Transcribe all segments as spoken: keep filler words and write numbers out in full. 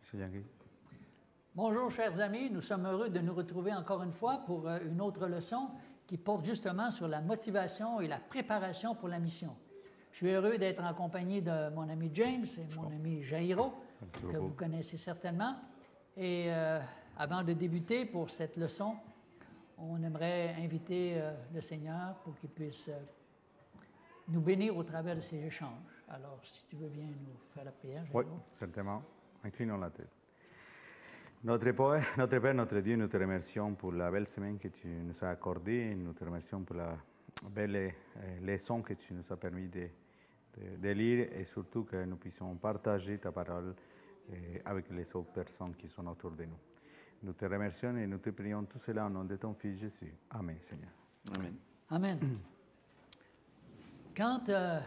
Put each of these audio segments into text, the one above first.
M. Yangui. Bonjour, chers amis. Nous sommes heureux de nous retrouver encore une fois pour une autre leçon qui porte justement sur la motivation et la préparation pour la mission. Je suis heureux d'être en compagnie de mon ami James et mon ami Jairo, que vous connaissez certainement. Et euh, avant de débuter pour cette leçon, on aimerait inviter euh, le Seigneur pour qu'il puisse euh, nous bénir au travers de ces échanges. Alors, si tu veux bien nous faire la prière, Jairo. Oui, certainement. Inclinons la tête. Notre Père, notre Père, notre Dieu, nous te remercions pour la belle semaine que tu nous as accordée. Nous te remercions pour la belle euh, leçon que tu nous as permis de, de, de lire et surtout que nous puissions partager ta parole euh, avec les autres personnes qui sont autour de nous. Nous te remercions et nous te prions tout cela au nom de ton Fils Jésus. Amen, Seigneur. Amen. Amen. Quand euh,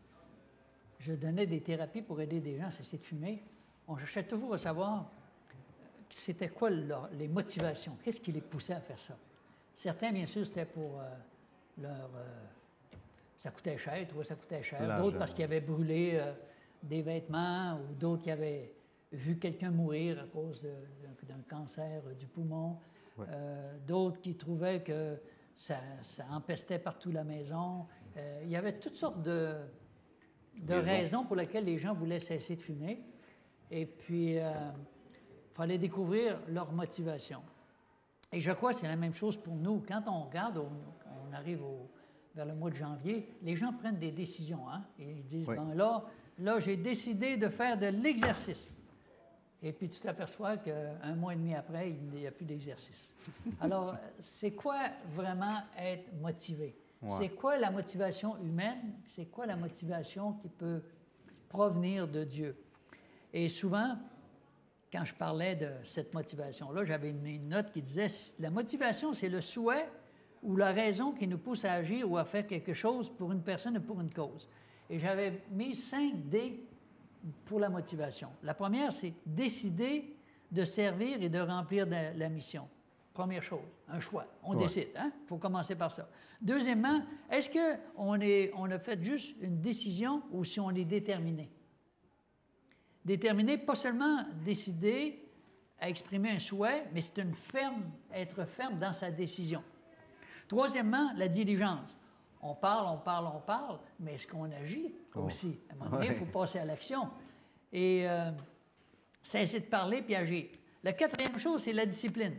je donnais des thérapies pour aider des gens à cesser de fumer, on cherchait toujours à savoir c'était quoi leur, les motivations, qu'est-ce qui les poussait à faire ça. Certains, bien sûr, c'était pour euh, leur... Euh, ça coûtait cher, ils trouvaient que ça coûtait cher. D'autres parce qu'ils avaient brûlé euh, des vêtements ou d'autres qui avaient vu quelqu'un mourir à cause d'un cancer du poumon. Ouais. Euh, d'autres qui trouvaient que ça, ça empestait partout la maison. Euh, il y avait toutes sortes de, de raisons pour lesquelles les gens voulaient cesser de fumer. Et puis... Euh, il fallait découvrir leur motivation. Et je crois que c'est la même chose pour nous. Quand on regarde, on, on arrive au, vers le mois de janvier, les gens prennent des décisions. Hein? Et ils disent, oui. Bon, là, là j'ai décidé de faire de l'exercice. Et puis tu t'aperçois qu'un mois et demi après, il n'y a plus d'exercice. Alors, c'est quoi vraiment être motivé? Ouais. C'est quoi la motivation humaine? C'est quoi la motivation qui peut provenir de Dieu? Et souvent, quand je parlais de cette motivation-là, j'avais une note qui disait « La motivation, c'est le souhait ou la raison qui nous pousse à agir ou à faire quelque chose pour une personne ou pour une cause. » Et j'avais mis cinq D pour la motivation. La première, c'est décider de servir et de remplir de la mission. Première chose, un choix. On ouais. décide, hein? Il faut commencer par ça. Deuxièmement, est-ce qu'on est, on a fait juste une décision ou si on est déterminé? Déterminé, pas seulement décider à exprimer un souhait, mais c'est une ferme, être ferme dans sa décision. Troisièmement, la diligence. On parle, on parle, on parle, mais est-ce qu'on agit oh. aussi? À un moment donné, il ouais. faut passer à l'action. Et euh, cesser de parler puis agir. La quatrième chose, c'est la discipline.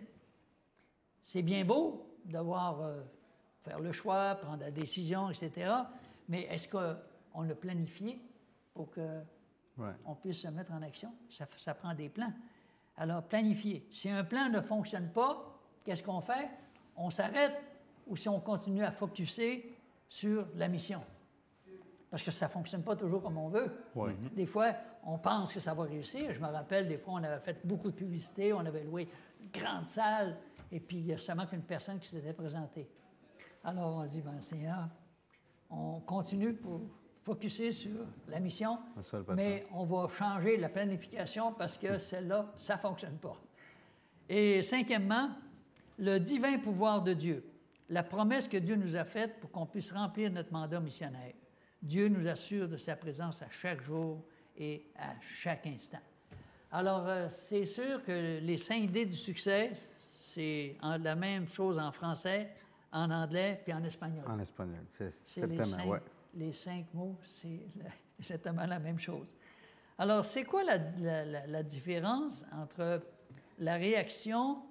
C'est bien beau d'avoir euh, faire le choix, prendre la décision, et cetera, mais est-ce qu'on a planifié pour que Ouais. on puisse se mettre en action? Ça, ça prend des plans. Alors, planifier. Si un plan ne fonctionne pas, qu'est-ce qu'on fait? On s'arrête ou si on continue à focusser sur la mission? Parce que ça ne fonctionne pas toujours comme on veut. Ouais. Des fois, on pense que ça va réussir. Je me rappelle, des fois, on avait fait beaucoup de publicité, on avait loué une grande salle, et puis il y a seulement qu'une personne qui s'était présentée. Alors, on dit, ben Seigneur, on continue pour... focuser sur la mission, mais on va changer la planification parce que celle-là, ça ne fonctionne pas. Et cinquièmement, le divin pouvoir de Dieu, la promesse que Dieu nous a faite pour qu'on puisse remplir notre mandat missionnaire. Dieu nous assure de sa présence à chaque jour et à chaque instant. Alors, euh, c'est sûr que les cinq D du succès, c'est la même chose en français, en anglais puis en espagnol. En espagnol, c'est certainement, oui. Les cinq mots, c'est exactement la même chose. Alors, c'est quoi la, la, la, la différence entre la réaction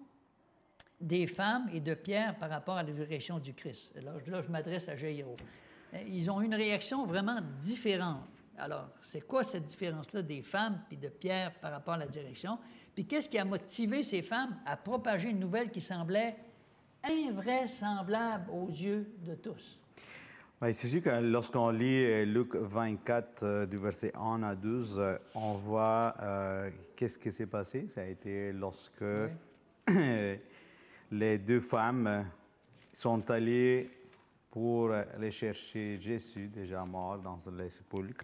des femmes et de Pierre par rapport à la résurrection du Christ? Alors, là, je m'adresse à Jairo. Ils ont une réaction vraiment différente. Alors, c'est quoi cette différence-là des femmes et de Pierre par rapport à la direction? Puis, qu'est-ce qui a motivé ces femmes à propager une nouvelle qui semblait invraisemblable aux yeux de tous? Oui, c'est sûr que lorsqu'on lit Luc vingt-quatre, euh, du verset un à douze, euh, on voit euh, qu'est-ce qui s'est passé. Ça a été lorsque oui. les deux femmes sont allées pour aller chercher Jésus, déjà mort dans les sépulcres,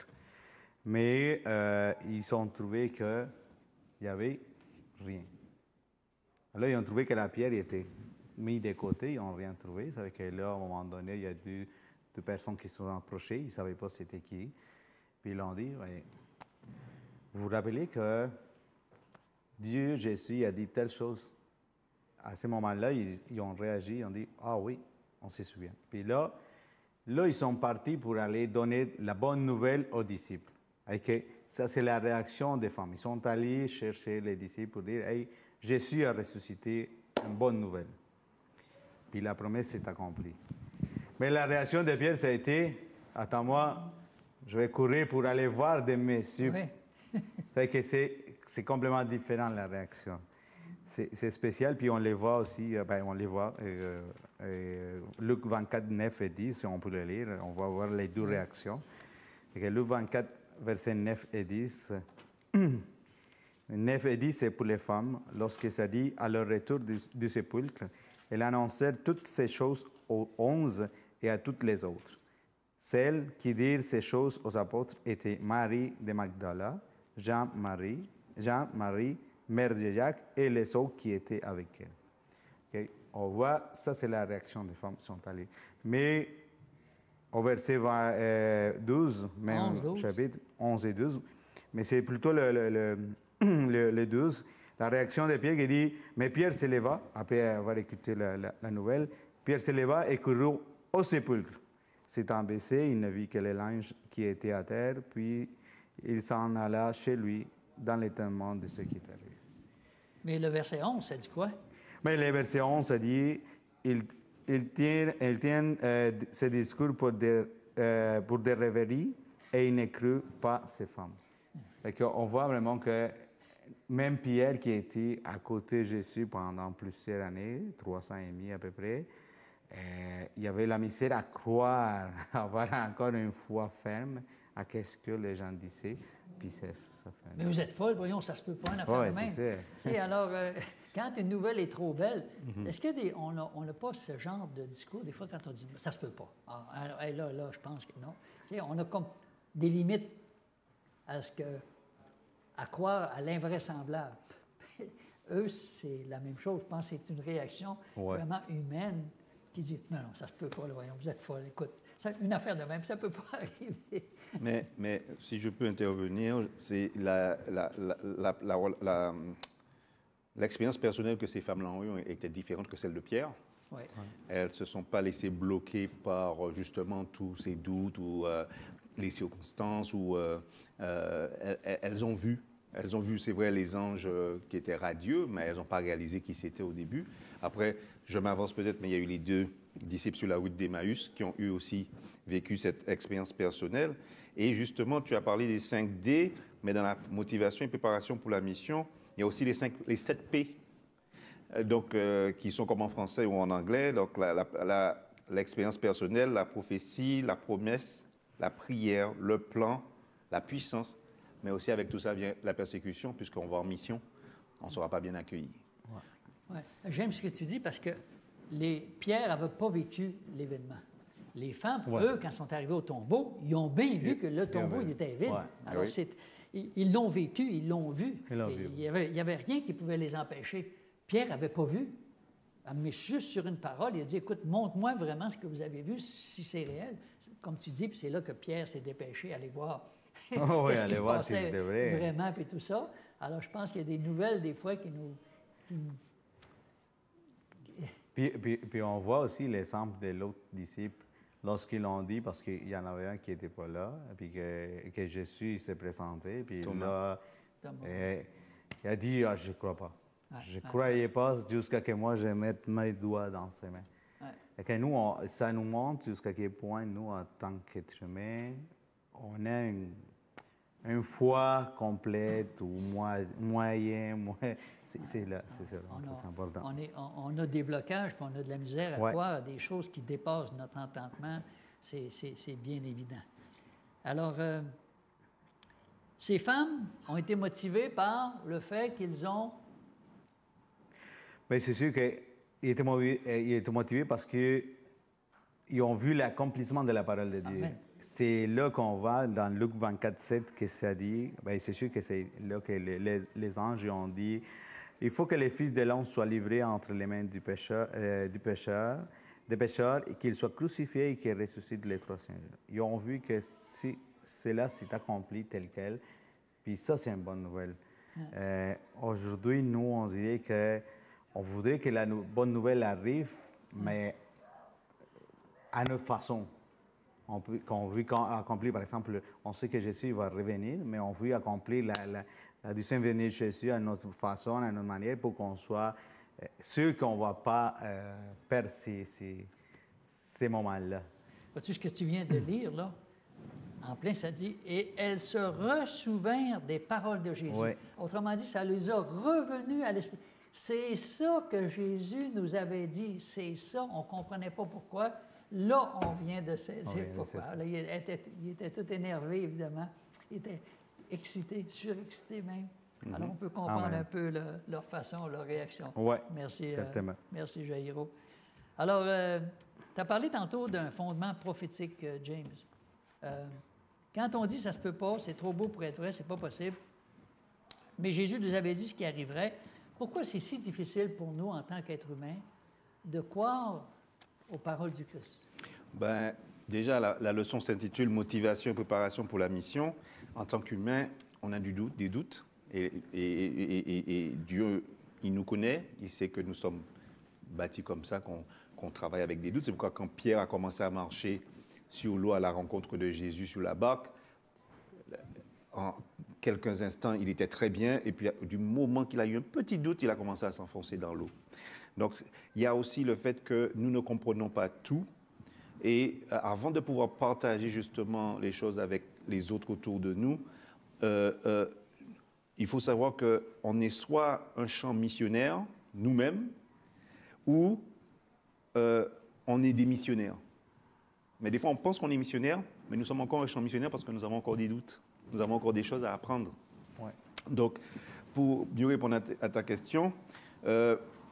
mais euh, ils ont trouvé qu'il n'y avait rien. Alors, ils ont trouvé que la pierre était mise de côté, ils n'ont rien trouvé. C'est que là, à un moment donné, il y a deux... de personnes qui se sont approchées, ils ne savaient pas c'était qui. Puis ils l'ont dit, ouais, vous vous rappelez que Dieu, Jésus, a dit telle chose. À ce moment-là, ils, ils ont réagi, ils ont dit, ah oui, on se souvient. Puis là, là, ils sont partis pour aller donner la bonne nouvelle aux disciples. Okay? Ça, c'est la réaction des femmes. Ils sont allés chercher les disciples pour dire, hey, Jésus a ressuscité, une bonne nouvelle. Puis la promesse s'est accomplie. Mais la réaction de Pierre, ça a été, attends-moi, je vais courir pour aller voir des messieurs. Oui. Fait que c'est, c'est complètement différent, la réaction. C'est, c'est spécial, puis on les voit aussi, ben, on les voit, euh, euh, Luc vingt-quatre, neuf et dix, on peut le lire, on va voir les deux réactions. Et que Luc vingt-quatre, versets neuf et dix, neuf et dix, c'est pour les femmes, lorsque ça dit, à leur retour du, du sépulcre, elles annoncèrent toutes ces choses aux onze et à toutes les autres. Celles qui dirent ces choses aux apôtres étaient Marie de Magdala, Jean-Marie, Jean-Marie, mère de Jacques, et les autres qui étaient avec elle. Okay? On voit, ça c'est la réaction des femmes qui sont allées. Mais au verset vingt, euh, douze, même onze, douze. Chapitre onze et douze, mais c'est plutôt le, le, le, le, le douze, la réaction de Pierre qui dit, mais Pierre se leva, après avoir écouté la, la, la nouvelle, Pierre se leva et courut au sépulcre. S'étant baissé, il ne vit que les linges qui étaient à terre, puis il s'en alla chez lui dans l'étonnement de ce qui est arrivé. Mais le verset onze, ça dit quoi? Mais le verset onze, ça dit, il, il tient, il tient euh, ce discours pour des, euh, pour des rêveries et il ne crut pas ces femmes. Fait on voit vraiment que même Pierre, qui était à côté de Jésus pendant plusieurs années, trois ans et demi à peu près, euh, il y avait la misère à croire, à avoir encore une foi ferme à ce que les gens disaient. Puis ça, ça fait... Mais vous êtes folle, voyons, ça se peut pas, une affaire ouais, de même. c'est ça. T'sais, alors, euh, quand une nouvelle est trop belle, mm-hmm. est-ce qu'on n'a on a pas ce genre de discours, des fois, quand on dit, ça se peut pas. Ah, alors, là, là, je pense que non. T'sais, on a comme des limites à ce que, à croire à l'invraisemblable. Eux, c'est la même chose. Je pense que c'est une réaction ouais. vraiment humaine qui dit, non, non, ça se peut pas, là, voyons, vous êtes folle, écoute. Ça, une affaire de même, ça ne peut pas arriver. Mais, mais si je peux intervenir, c'est la, la, la, la, la, la, l'expérience personnelle que ces femmes-là ont eue était différente que celle de Pierre. Oui. Elles ne se sont pas laissées bloquer par justement tous ces doutes ou euh, les circonstances. Ou, euh, euh, elles, elles ont vu, elles ont vu, c'est vrai, les anges qui étaient radieux, mais elles n'ont pas réalisé qui c'était au début. Après, je m'avance peut-être, mais il y a eu les deux disciples sur la route d'Emmaüs qui ont eu aussi vécu cette expérience personnelle. Et justement, tu as parlé des cinq D, mais dans la motivation et préparation pour la mission, il y a aussi les, cinq, les sept P, donc, euh, qui sont comme en français ou en anglais. Donc, la, la, la, l'expérience personnelle, la prophétie, la promesse, la prière, le plan, la puissance. Mais aussi avec tout ça vient la persécution, puisqu'on va en mission, on ne sera pas bien accueilli. Ouais. Ouais. J'aime ce que tu dis parce que les Pierre n'avait pas vécu l'événement. Les femmes, ouais. eux, quand ils sont arrivés au tombeau, ils ont bien vu que le tombeau il était vide. Ouais. Alors, oui. c'est, ils l'ont vécu, ils l'ont vu. Ils l'ont vu. Il n'y avait, avait rien qui pouvait les empêcher. Pierre n'avait pas vu. Mais juste sur une parole, il a dit, écoute, montre-moi vraiment ce que vous avez vu, si c'est réel. Comme tu dis, puis c'est là que Pierre s'est dépêché d'aller voir oh, qu'est-ce oui, qui se voir passait si vrai. vraiment, puis tout ça. Alors, je pense qu'il y a des nouvelles, des fois, qui nous... Qui nous Puis, puis, puis on voit aussi l'exemple de l'autre disciple lorsqu'ils l'ont dit, parce qu'il y en avait un qui n'était pas là, puis que, que Jésus s'est présenté, puis Thomas. là, et, il a dit, ah, je ne crois pas. Ouais, je ne ouais, croyais ouais. pas jusqu'à ce que moi, je mette mes doigts dans ses mains. Ouais. Et que nous, on, ça nous montre jusqu'à quel point, nous, en tant qu'êtres humains, on a une, une foi complète ou moyen, moyen c'est, c'est là, c'est ça, c'est important. On, est, on, on a des blocages, puis on a de la misère à ouais. croire à des choses qui dépassent notre entendement, c'est, c'est, c'est bien évident. Alors, euh, ces femmes ont été motivées par le fait qu'ils ont... Bien, c'est sûr qu'ils étaient motivés, ils étaient motivés parce qu'ils ont vu l'accomplissement de la parole de Dieu. Amen. C'est là qu'on va, dans Luc vingt-quatre, sept, que ça dit, bien, c'est sûr que c'est là que les, les, les anges ont dit, il faut que les fils de l'homme soient livrés entre les mains du pécheur, euh, du pécheur, des pécheurs, et qu'ils soient crucifiés et qu'ils ressuscitent les troisième jours. Ils ont vu que si cela s'est accompli tel quel, puis ça, c'est une bonne nouvelle. Euh, Aujourd'hui, nous, on dirait que on voudrait que la nou- bonne nouvelle arrive, mais à notre façon. On peut, qu'on veut com- accomplir, par exemple, on sait que Jésus va revenir, mais on veut accomplir la, la, la deuxième venue de Jésus à notre façon, à notre manière, pour qu'on soit euh, sûr qu'on ne va pas euh, perdre ces, ces, ces moments-là. Vois-tu ce que tu viens de lire, là? En plein, ça dit « Et elles se ressouvinrent des paroles de Jésus. Oui. » Autrement dit, ça les a revenus à l'esprit. C'est ça que Jésus nous avait dit. C'est ça. On ne comprenait pas pourquoi. Là, on vient de saisir Oui, pourquoi. c'est ça. Là, il, était, il était tout énervé, évidemment. Il était excité, surexcité même. Mhm. Alors, on peut comprendre Amen. un peu le- leur façon, leur réaction. Oui, Merci, euh, certainement. merci Jairo. Alors, tu as parlé tantôt d'un fondement prophétique, euh, James. Euh, quand on dit « ça se peut pas, c'est trop beau pour être vrai, c'est pas possible », mais Jésus nous avait dit ce qui arriverait, pourquoi c'est si difficile pour nous, en tant qu'êtres humains, de croire aux paroles du Christ? Ben, déjà, la, la leçon s'intitule « Motivation et préparation pour la mission ». En tant qu'humain, on a du doute, des doutes. Et, et, et, et, et Dieu, il nous connaît. Il sait que nous sommes bâtis comme ça, qu'on qu'on travaille avec des doutes. C'est pourquoi quand Pierre a commencé à marcher sur l'eau à la rencontre de Jésus sur la barque, en quelques instants, il était très bien. Et puis, du moment qu'il a eu un petit doute, il a commencé à s'enfoncer dans l'eau. Donc, il y a aussi le fait que nous ne comprenons pas tout. Et euh, avant de pouvoir partager justement les choses avec les autres autour de nous, euh, euh, il faut savoir qu'on est soit un champ missionnaire, nous-mêmes, ou euh, on est des missionnaires. Mais des fois, on pense qu'on est missionnaire, mais nous sommes encore un champ missionnaire parce que nous avons encore des doutes. Nous avons encore des choses à apprendre. Ouais. Donc, pour mieux répondre à, à ta question, euh,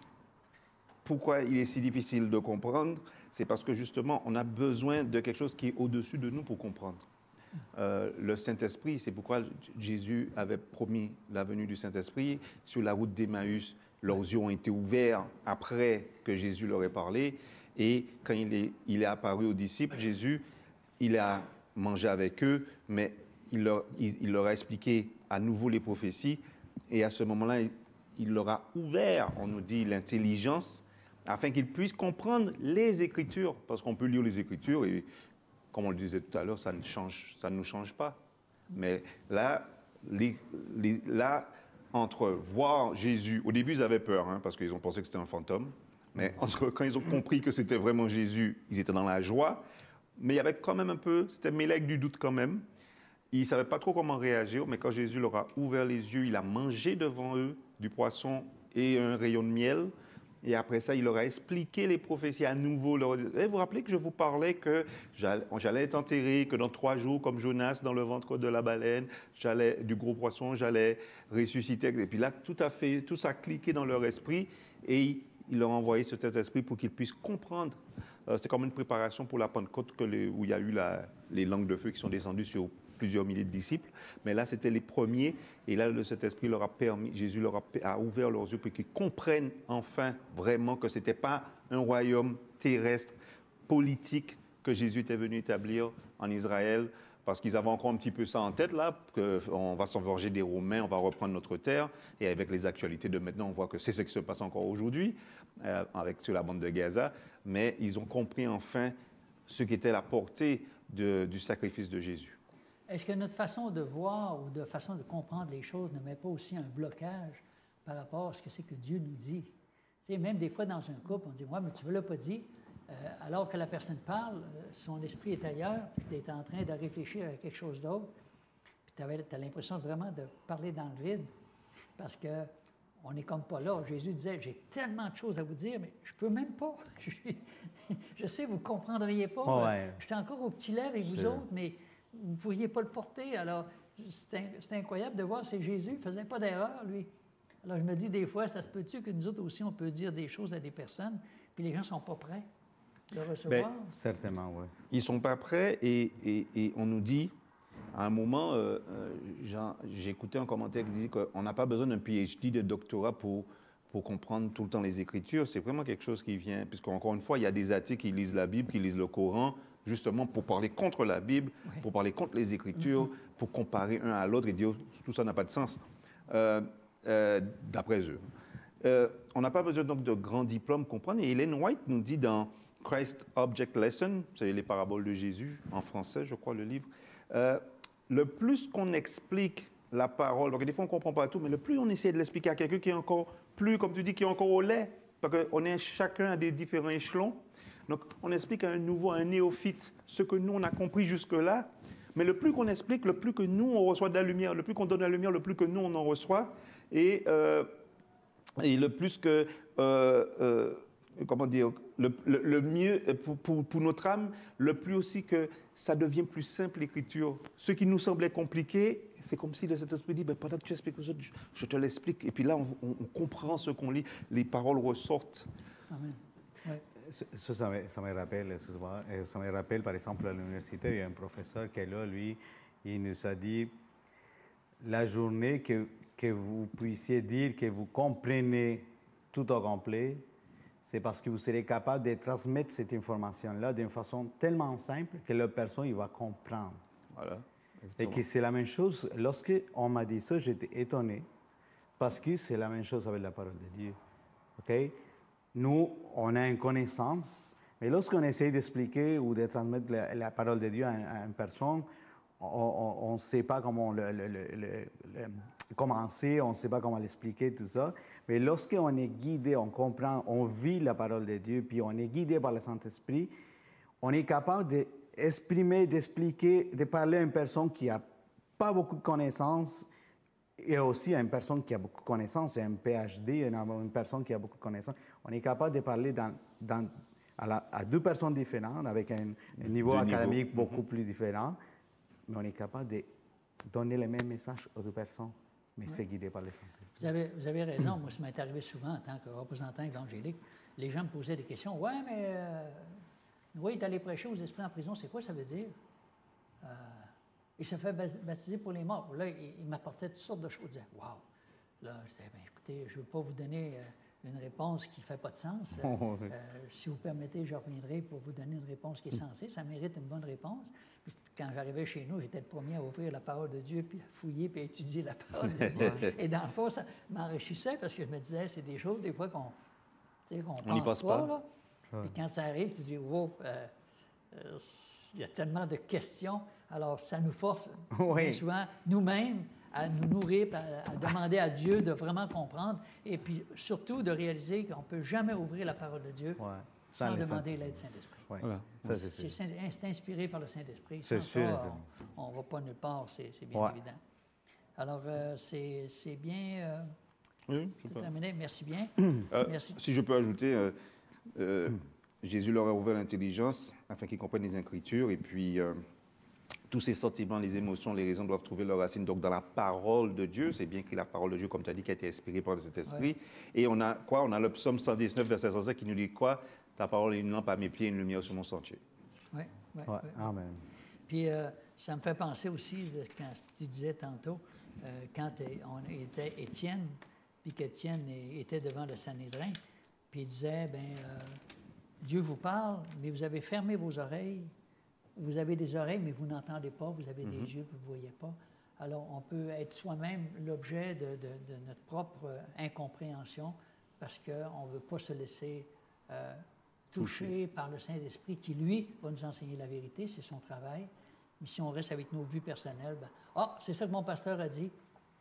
pourquoi il est si difficile de comprendre? C'est parce que justement, on a besoin de quelque chose qui est au-dessus de nous pour comprendre. Euh, le Saint-Esprit, c'est pourquoi Jésus avait promis la venue du Saint-Esprit. Sur la route d'Emmaüs, leurs yeux ont été ouverts après que Jésus leur ait parlé. Et quand il est, il est apparu aux disciples, Jésus, il a mangé avec eux, mais il leur, il, il leur a expliqué à nouveau les prophéties. Et à ce moment-là, il, il leur a ouvert, on nous dit, l'intelligence, afin qu'ils puissent comprendre les Écritures. Parce qu'on peut lire les Écritures et, comme on le disait tout à l'heure, ça ne change, ça ne nous change pas. Mais là, les, les, là, entre voir Jésus, au début ils avaient peur, hein, parce qu'ils ont pensé que c'était un fantôme, mais entre, quand ils ont compris que c'était vraiment Jésus, ils étaient dans la joie, mais il y avait quand même un peu, c'était mêlé avec du doute quand même. Ils ne savaient pas trop comment réagir, mais quand Jésus leur a ouvert les yeux, il a mangé devant eux du poisson et un rayon de miel. Et après ça, il leur a expliqué les prophéties à nouveau. Leur... Eh, vous vous rappelez que je vous parlais que j'allais être enterré, que dans trois jours, comme Jonas dans le ventre de la baleine, j'allais du gros poisson, j'allais ressusciter. Et puis là, tout a fait, tout ça a cliqué dans leur esprit et il leur a envoyé cet esprit pour qu'ils puissent comprendre. Euh, c'est comme une préparation pour la Pentecôte que les, où il y a eu la, les langues de feu qui sont descendues sur plusieurs milliers de disciples, mais là, c'était les premiers, et là, le Saint-Esprit leur a permis, Jésus leur a, a ouvert leurs yeux pour qu'ils comprennent enfin vraiment que ce n'était pas un royaume terrestre, politique, que Jésus était venu établir en Israël, parce qu'ils avaient encore un petit peu ça en tête, là, qu'on va s'enverger des Romains, on va reprendre notre terre, et avec les actualités de maintenant, on voit que c'est ce qui se passe encore aujourd'hui, euh, avec sur la bande de Gaza, mais ils ont compris enfin ce qu'était la portée de, du sacrifice de Jésus. Est-ce que notre façon de voir ou de façon de comprendre les choses ne met pas aussi un blocage par rapport à ce que c'est que Dieu nous dit? Tu sais, même des fois dans un couple, on dit « Ouais, mais tu ne me l'as pas dit. Euh, » alors que la personne parle, euh, son esprit est ailleurs, puis tu es en train de réfléchir à quelque chose d'autre, puis tu as l'impression vraiment de parler dans le vide, parce que on n'est comme pas là. Jésus disait « J'ai tellement de choses à vous dire, mais je ne peux même pas. Je, je sais, vous ne comprendriez pas. Oh, ouais. Je suis encore au petit lait avec vous autres, mais... vous ne pourriez pas le porter. » Alors, c'est incroyable de voir, c'est Jésus, il ne faisait pas d'erreur, lui. Alors, je me dis, des fois, ça se peut-tu que nous autres aussi, on peut dire des choses à des personnes, puis les gens ne sont pas prêts de le recevoir? Ben, certainement, oui. Ils ne sont pas prêts et, et, et on nous dit, à un moment, euh, euh, j'ai écouté un commentaire qui dit qu'on n'a pas besoin d'un P H D de doctorat pour, pour comprendre tout le temps les Écritures. C'est vraiment quelque chose qui vient, puisqu'encore une fois, il y a des athées qui lisent la Bible, qui lisent le Coran, justement pour parler contre la Bible, oui. pour parler contre les Écritures, mm-hmm. pour comparer un à l'autre et dire tout ça n'a pas de sens. euh, euh, d'après eux. Euh, on n'a pas besoin donc de grands diplômes pour comprendre. Et Ellen White nous dit dans Christ Object Lesson, c'est les paraboles de Jésus, en français, je crois, le livre, euh, le plus qu'on explique la parole, donc des fois on ne comprend pas tout, mais le plus on essaie de l'expliquer à quelqu'un qui est encore plus, comme tu dis, qui est encore au lait, parce qu'on est chacun à des différents échelons, donc on explique à un nouveau, à un néophyte, ce que nous on a compris jusque-là, mais le plus qu'on explique, le plus que nous on reçoit de la lumière, le plus qu'on donne de la lumière, le plus que nous on en reçoit, et, euh, et le plus que... Euh, euh, comment dire, le, le, le mieux pour, pour, pour notre âme, le plus aussi que ça devient plus simple l'écriture. Ce qui nous semblait compliqué, c'est comme si le Saint-Esprit dit, ben, pendant que tu expliques aux autres, je, je te l'explique. Et puis là, on, on, on comprend ce qu'on lit, les paroles ressortent. Amen. Ouais. Ça, ça me, ça me rappelle, excuse-moi, ça me rappelle, par exemple, à l'université, il y a un professeur qui est là, lui, il nous a dit, la journée que, que vous puissiez dire que vous comprenez tout au complet, c'est parce que vous serez capable de transmettre cette information-là d'une façon tellement simple que la personne il va comprendre. Voilà. Et que c'est la même chose. Lorsqu'on m'a dit ça, j'étais étonné parce que c'est la même chose avec la parole de Dieu. Okay? Nous, on a une connaissance, mais lorsqu'on essaie d'expliquer ou de transmettre la, la parole de Dieu à, à une personne, on ne sait pas comment le, le, le, le, le commencer, on ne sait pas comment l'expliquer, tout ça. Mais lorsqu'on est guidé, on comprend, on vit la parole de Dieu, puis on est guidé par le Saint-Esprit, on est capable d'exprimer, d'expliquer, de parler à une personne qui n'a pas beaucoup de connaissances et aussi à une personne qui a beaucoup de connaissances, un P H D, une personne qui a beaucoup de connaissances. On est capable de parler dans, dans, à, la, à deux personnes différentes, avec un, un niveau deux académique niveaux. beaucoup mm-hmm. plus différent, mais on est capable de donner le même message aux deux personnes, mais oui. c'est guidé par le Saint-Esprit. Vous avez, vous avez raison. Moi, ça m'est arrivé souvent en tant que représentant évangélique. Les gens me posaient des questions. « Ouais, mais euh, oui, d'aller prêcher aux esprits en prison, c'est quoi ça veut dire? Euh, » Il se fait baptiser pour les morts. Là, il, il m'apportait toutes sortes de choses. Je disais « Wow! » Là, je disais, ben, écoutez, je ne veux pas vous donner euh, une réponse qui ne fait pas de sens. Euh, oh, oui. euh, si vous permettez, je reviendrai pour vous donner une réponse qui est sensée. Ça mérite une bonne réponse. Puis, quand j'arrivais chez nous, j'étais le premier à ouvrir la parole de Dieu, puis à fouiller, puis à étudier la parole de Dieu. Et dans le fond, ça m'enrichissait parce que je me disais, c'est des choses, des fois, qu'on ne pense, pense pas. pas. Là. Ouais. Puis quand ça arrive, tu dis, wow, euh, euh, il y a tellement de questions. Alors, ça nous force, oui. bien souvent, nous-mêmes, à nous nourrir, à, à demander à Dieu de vraiment comprendre, et puis surtout de réaliser qu'on ne peut jamais ouvrir la parole de Dieu ouais. sans, sans demander l'aide du Saint-Esprit. Ouais. Voilà. Ça, c'est, c'est, c'est inspiré par le Saint-Esprit. C'est sans sûr. Ça, on ne va pas nulle part, c'est, c'est bien ouais. évident. Alors, euh, c'est, c'est bien euh, oui, terminé. Merci bien. Euh, Merci. Si je peux ajouter, euh, euh, Jésus leur a ouvert l'intelligence afin qu'ils comprennent les Écritures, et puis euh, tous ces sentiments, les émotions, les raisons doivent trouver leur racine. Donc, dans la parole de Dieu, c'est bien que la parole de Dieu, comme tu as dit, qui a été inspirée par cet esprit. Ouais. Et on a quoi? On a le psaume cent dix-neuf, verset cent cinq, qui nous dit quoi? Ta parole est une lampe à mes pieds et une lumière sur mon sentier. Oui, oui. Ouais. Ouais. Amen. Puis, euh, ça me fait penser aussi, de, quand tu disais tantôt, euh, quand on était Étienne, puis qu'Étienne était devant le Sanhédrin, puis il disait, bien, euh, Dieu vous parle, mais vous avez fermé vos oreilles. Vous avez des oreilles, mais vous n'entendez pas. Vous avez mm-hmm. des yeux, puis vous ne voyez pas. Alors, on peut être soi-même l'objet de, de, de notre propre incompréhension parce qu'on ne veut pas se laisser euh, toucher, toucher par le Saint-Esprit qui, lui, va nous enseigner la vérité. C'est son travail. Mais si on reste avec nos vues personnelles, ben, ah, c'est ça que mon pasteur a dit.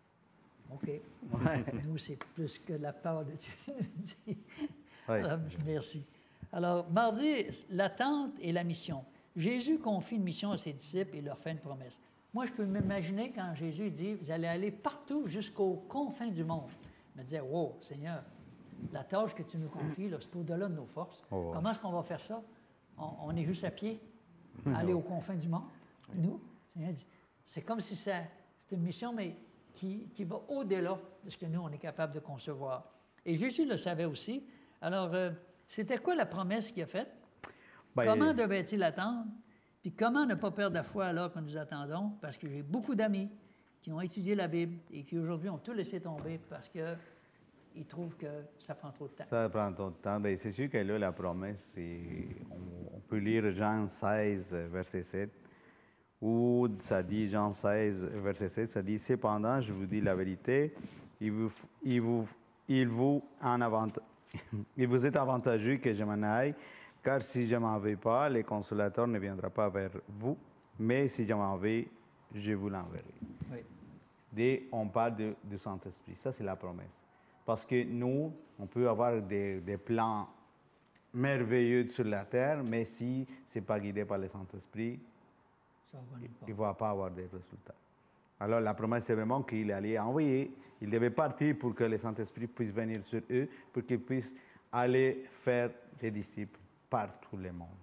OK. Ouais. Nous, c'est plus que la parole de Dieu dit. Ouais, Alors, merci. Alors, mardi, l'attente et la mission. Jésus confie une mission à ses disciples et leur fait une promesse. Moi, je peux m'imaginer quand Jésus dit, vous allez aller partout jusqu'aux confins du monde. Je me disais, wow, Seigneur, la tâche que tu nous confies, là, c'est au-delà de nos forces. Oh. Comment est-ce qu'on va faire ça? On, on est juste à pied, aller aux confins du monde. Nous, Seigneur dit, c'est comme si ça, c'est une mission, mais qui, qui va au-delà de ce que nous, on est capable de concevoir. Et Jésus le savait aussi. Alors, euh, c'était quoi la promesse qu'il a faite? Ben, comment devait-il attendre? Puis comment ne pas perdre la foi alors que nous attendons? Parce que j'ai beaucoup d'amis qui ont étudié la Bible et qui aujourd'hui ont tout laissé tomber parce qu'ils trouvent que ça prend trop de temps. Ça prend trop de temps. Bien, c'est sûr que là, la promesse, c'est, on, on peut lire Jean seize, verset sept, où ça dit, Jean seize, verset sept, ça dit « Cependant, je vous dis la vérité, il vous, il vous, il vous, en avant, il vous est avantageux que je m'en aille, car si je ne m'en vais pas, le consolateur ne viendra pas vers vous, mais si je m'en vais, je vous l'enverrai. Oui. Dès on parle de, du Saint-Esprit, ça c'est la promesse. Parce que nous, on peut avoir des, des plans merveilleux sur la terre, mais si ce n'est pas guidé par le Saint-Esprit, Ça va nulle part. il ne va pas avoir des résultats. Alors la promesse, c'est vraiment qu'il allait envoyer, il devait partir pour que le Saint-Esprit puisse venir sur eux, pour qu'ils puissent aller faire des disciples par tout le monde.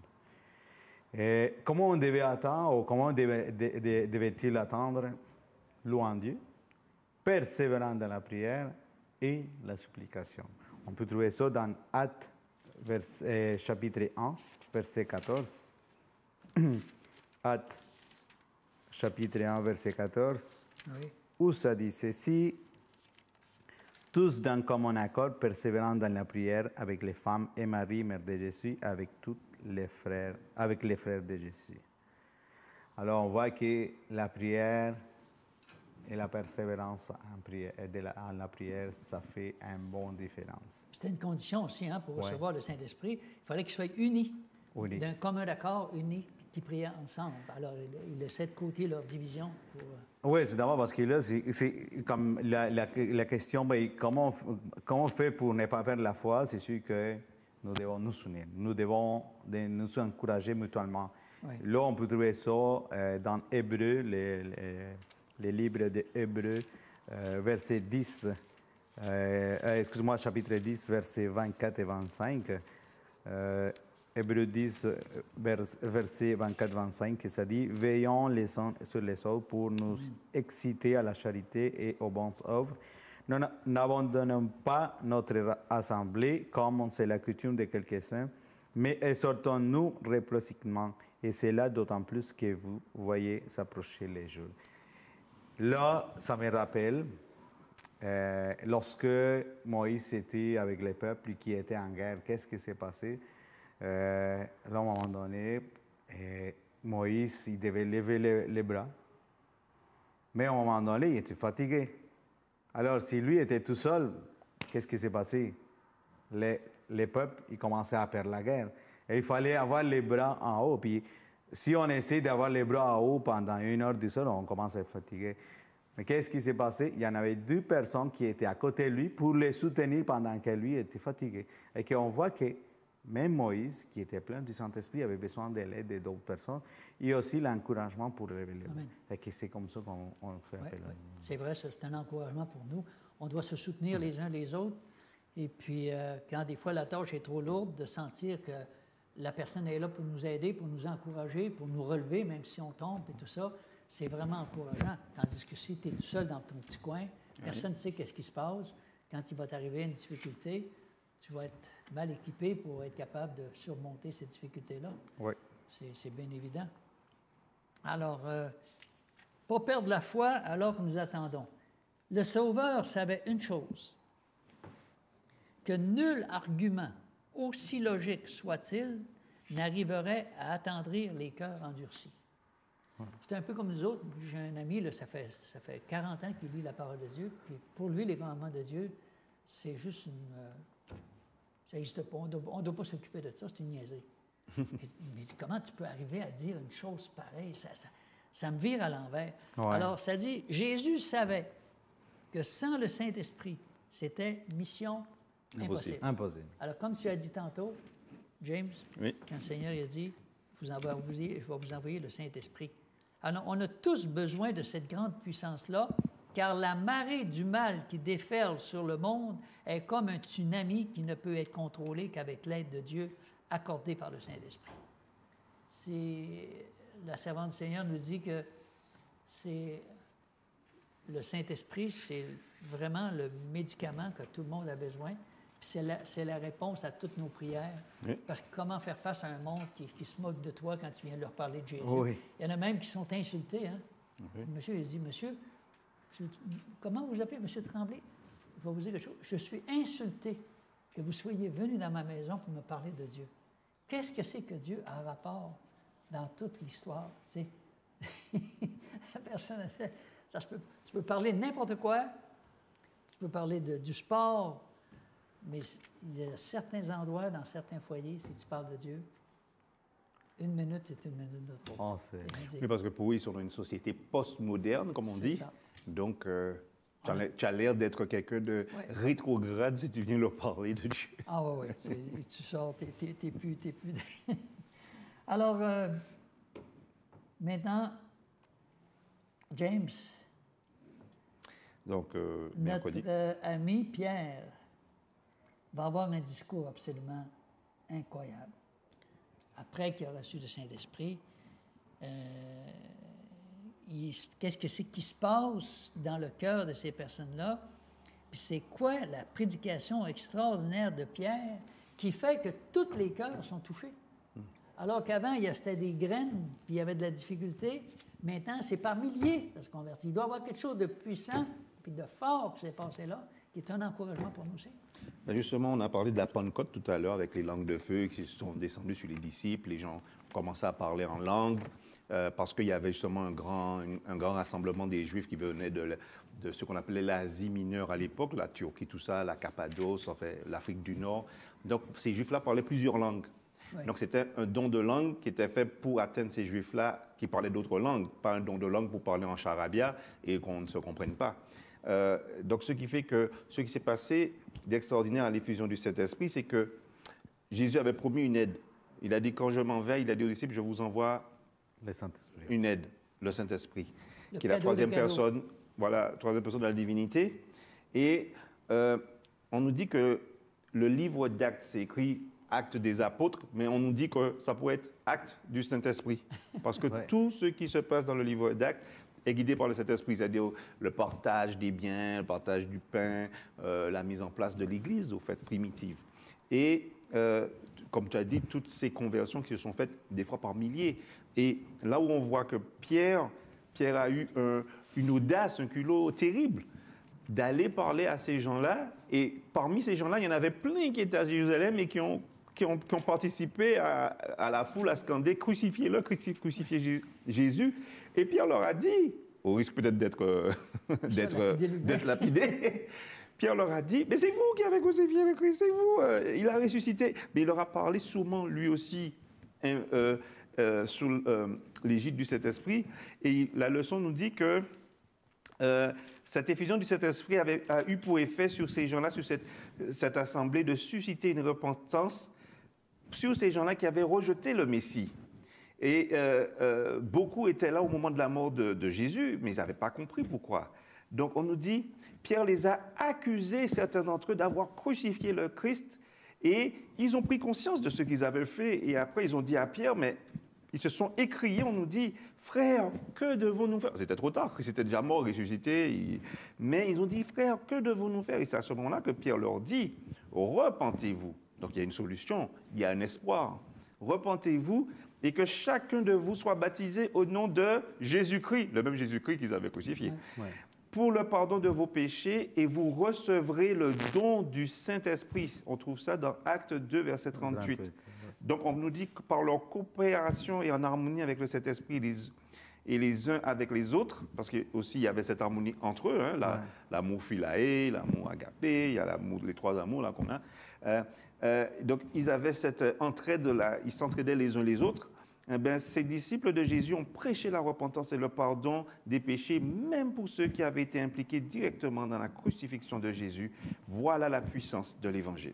Et comment on devait attendre, ou comment devait, de, de, devait-il attendre? Louant Dieu, persévérant dans la prière et la supplication. On peut trouver ça dans Actes, verset, chapitre un, verset quatorze. Actes, chapitre un, verset quatorze, Oui. où ça dit ceci: tous d'un commun accord, persévérant dans la prière avec les femmes et Marie, mère de Jésus, avec tous les frères, avec les frères de Jésus. Alors on voit que la prière et la persévérance en, prière, de la, en la prière, ça fait une bonne différence. C'était une condition aussi, hein, pour Ouais. recevoir le Saint-Esprit. Il fallait qu'ils soient unis, Unis. d'un commun accord, unis, qui priaient ensemble. Alors, il, il laissait de côté leur division pour... euh, Oui, c'est d'abord parce que là, c'est c'est comme la, la, la question, ben, comment, on f- comment on fait pour ne pas perdre la foi? C'est sûr que nous devons nous soutenir, nous devons de- nous encourager mutuellement. Oui. Là, on peut trouver ça euh, dans Hébreu, les, les, les livres de Hébreu, euh, verset dix, euh, euh, excuse-moi, chapitre dix, versets vingt-quatre et vingt-cinq. Euh, Hébreu dix, vers, verset vingt-quatre vingt-cinq, qui ça dit: veillons les uns sur les autres pour nous exciter à la charité et aux bonnes œuvres. Nous n'abandonnons pas notre assemblée comme c'est la coutume de quelques-uns, mais exhortons-nous réciproquement, et c'est là d'autant plus que vous voyez s'approcher les jours. Là, ça me rappelle euh, lorsque Moïse était avec les peuples qui étaient en guerre, qu'est-ce qui s'est passé? Euh, là, à un moment donné, euh, Moïse, il devait lever les, les bras, mais à un moment donné, il était fatigué. Alors, si lui était tout seul, qu'est-ce qui s'est passé? Les, les peuples, ils commençaient à perdre la guerre. Et il fallait avoir les bras en haut. Puis, si on essaie d'avoir les bras en haut pendant une heure du sol, on commence à être fatigué. Mais qu'est-ce qui s'est passé? Il y en avait deux personnes qui étaient à côté de lui pour le soutenir pendant que lui était fatigué. Et qu'on voit que même Moïse, qui était plein du Saint-Esprit, avait besoin de l'aide d'autres personnes et aussi l'encouragement pour lever les bras. Amen. Et que c'est comme ça qu'on on fait Ouais, appel à ouais. lui. C'est vrai, ça, c'est un encouragement pour nous. On doit se soutenir les uns les autres. Et puis, euh, quand des fois la tâche est trop lourde, de sentir que la personne est là pour nous aider, pour nous encourager, pour nous relever, même si on tombe et tout ça, c'est vraiment encourageant. Tandis que si tu es tout seul dans ton petit coin, personne ne sait qu'est-ce qui se passe. Quand il va t'arriver une difficulté, tu vas être mal équipé pour être capable de surmonter ces difficultés-là. Oui. C'est, c'est bien évident. Alors, euh, pas perdre la foi alors que nous attendons. Le Sauveur savait une chose, que nul argument, aussi logique soit-il, n'arriverait à attendrir les cœurs endurcis. C'est un peu comme nous autres. J'ai un ami, là, ça fait, ça fait quarante ans qu'il lit la parole de Dieu, puis pour lui, les commandements de Dieu, c'est juste une... euh, ça n'existe pas. On ne doit pas s'occuper de ça, c'est une niaiserie. Mais comment tu peux arriver à dire une chose pareille? Ça, ça, ça me vire à l'envers. Ouais. Alors, ça dit, Jésus savait que sans le Saint-Esprit, c'était mission impossible. Impossible. Impossible. Alors, comme tu as dit tantôt, James, Oui. quand le Seigneur il a dit, vous envoyez, je vais vous envoyer le Saint-Esprit. Alors, on a tous besoin de cette grande puissance-là, car la marée du mal qui déferle sur le monde est comme un tsunami qui ne peut être contrôlé qu'avec l'aide de Dieu accordée par le Saint-Esprit. C'est, la servante du Seigneur nous dit que c'est le Saint-Esprit, c'est vraiment le médicament que tout le monde a besoin. Puis c'est la, c'est la réponse à toutes nos prières. Oui. Parce que comment faire face à un monde qui, qui se moque de toi quand tu viens de leur parler de Jésus? Oui. Il y en a même qui sont insultés. Hein? Oui. Monsieur, il dit, monsieur, monsieur, comment vous appelez, monsieur Tremblay? Je vais vous dire quelque chose. Je suis insulté que vous soyez venu dans ma maison pour me parler de Dieu. Qu'est-ce que c'est que Dieu a rapport dans toute l'histoire? Tu sais? La personne, ça se peut, tu peux parler de n'importe quoi, tu peux parler de, du sport, mais il y a certains endroits, dans certains foyers, si tu parles de Dieu, une minute, c'est une minute de trop. Oh, c'est... Oui, parce que pour eux, ils sont dans une société post-moderne, comme on C'est dit. ça. Donc, euh, tu as- tu as l'air d'être quelqu'un de Ouais. rétrograde si tu viens leur parler de Dieu. Ah oui, oui, tu sors, t'es, t'es, t'es plus... T'es plus... Alors, euh, maintenant, James, Donc, euh, notre mercredi. euh, ami Pierre va avoir un discours absolument incroyable. Après qu'il a reçu le Saint-Esprit, euh, il- qu'est-ce que c'est qui se passe dans le cœur de ces personnes-là? Puis c'est quoi la prédication extraordinaire de Pierre qui fait que tous les cœurs sont touchés? Alors qu'avant, il y a- c'était des graines, puis il y avait de la difficulté. Maintenant, c'est par milliers de se convertir. Il doit y avoir quelque chose de puissant puis de fort qui s'est passé là, qui est un encouragement pour nous aussi. Ben justement, on a parlé de la Pentecôte tout à l'heure avec les langues de feu qui sont descendues sur les disciples. Les gens ont commencé à parler en langue euh, parce qu'il y avait justement un grand, un, un grand rassemblement des Juifs qui venaient de, de ce qu'on appelait l'Asie mineure à l'époque, la Turquie, tout ça, la Cappadoce, en fait, l'Afrique du Nord. Donc, ces Juifs-là parlaient plusieurs langues. Oui. Donc, c'était un don de langue qui était fait pour atteindre ces Juifs-là qui parlaient d'autres langues, pas un don de langue pour parler en charabia et qu'on ne se comprenne pas. Euh, donc, ce qui fait que ce qui s'est passé d'extraordinaire à l'effusion du Saint-Esprit, c'est que Jésus avait promis une aide. Il a dit, quand je m'en vais, il a dit aux disciples, je vous envoie Le Saint-Esprit. une aide, le Saint-Esprit, Le qui est la cadeau troisième des cadeaux. personne, voilà, troisième personne de la divinité. Et euh, on nous dit que le livre d'Actes, c'est écrit Actes des apôtres, mais on nous dit que ça pourrait être Actes du Saint-Esprit. Parce que Ouais. tout ce qui se passe dans le livre d'Actes est guidé par le Saint-Esprit, c'est-à-dire le partage des biens, le partage du pain, euh, la mise en place de l'Église, au fait, primitive. Et, euh, comme tu as dit, toutes ces conversions qui se sont faites des fois par milliers. Et là où on voit que Pierre, Pierre a eu un- une audace, un culot terrible d'aller parler à ces gens-là. Et parmi ces gens-là, il y en avait plein qui étaient à Jérusalem et qui ont, qui ont, qui ont participé à, à la foule à scander « Crucifiez-le, cruci- crucifiez Jé- Jésus ». Et Pierre leur a dit, au risque peut-être d'être euh, d'être, euh, lapidé lui-même. d'être lapidé, Pierre leur a dit, mais c'est vous qui avez crucifié le Christ, c'est vous, euh, il a ressuscité. Mais il leur a parlé sûrement lui aussi hein, euh, euh, sous euh, l'égide du Saint-Esprit. Et la leçon nous dit que euh, cette effusion du Saint-Esprit avait, a eu pour effet sur ces gens-là, sur cette, cette assemblée, de susciter une repentance sur ces gens-là qui avaient rejeté le Messie. Et euh, euh, beaucoup étaient là au moment de la mort de, de Jésus, mais ils n'avaient pas compris pourquoi. Donc on nous dit, Pierre les a accusés, certains d'entre eux, d'avoir crucifié le Christ, et ils ont pris conscience de ce qu'ils avaient fait, et après ils ont dit à Pierre, mais ils se sont écriés, on nous dit, frère, que devons-nous faire? C'était trop tard, Christ était déjà mort, ressuscité, il- mais ils ont dit, frère, que devons-nous faire? Et c'est à ce moment-là que Pierre leur dit, repentez-vous. Donc il y a une solution, il y a un espoir. Repentez-vous et que chacun de vous soit baptisé au nom de Jésus-Christ, le même Jésus-Christ qu'ils avaient crucifié, Ouais. pour le pardon de vos péchés, et vous recevrez le don du Saint-Esprit. On trouve ça dans Actes deux, verset trente-huit. trente-huit, ouais. Donc on nous dit que par leur coopération et en harmonie avec le Saint-Esprit les, et les uns avec les autres, parce qu'aussi il y avait cette harmonie entre eux, hein, la- Ouais. l'amour philaé, l'amour agapé, il y a l'amour, les trois amours là qu'on a. Euh, euh, donc ils avaient cette entraide, là, ils s'entraidaient les uns les autres. Eh bien, ces disciples de Jésus ont prêché la repentance et le pardon des péchés, même pour ceux qui avaient été impliqués directement dans la crucifixion de Jésus. Voilà la puissance de l'Évangile.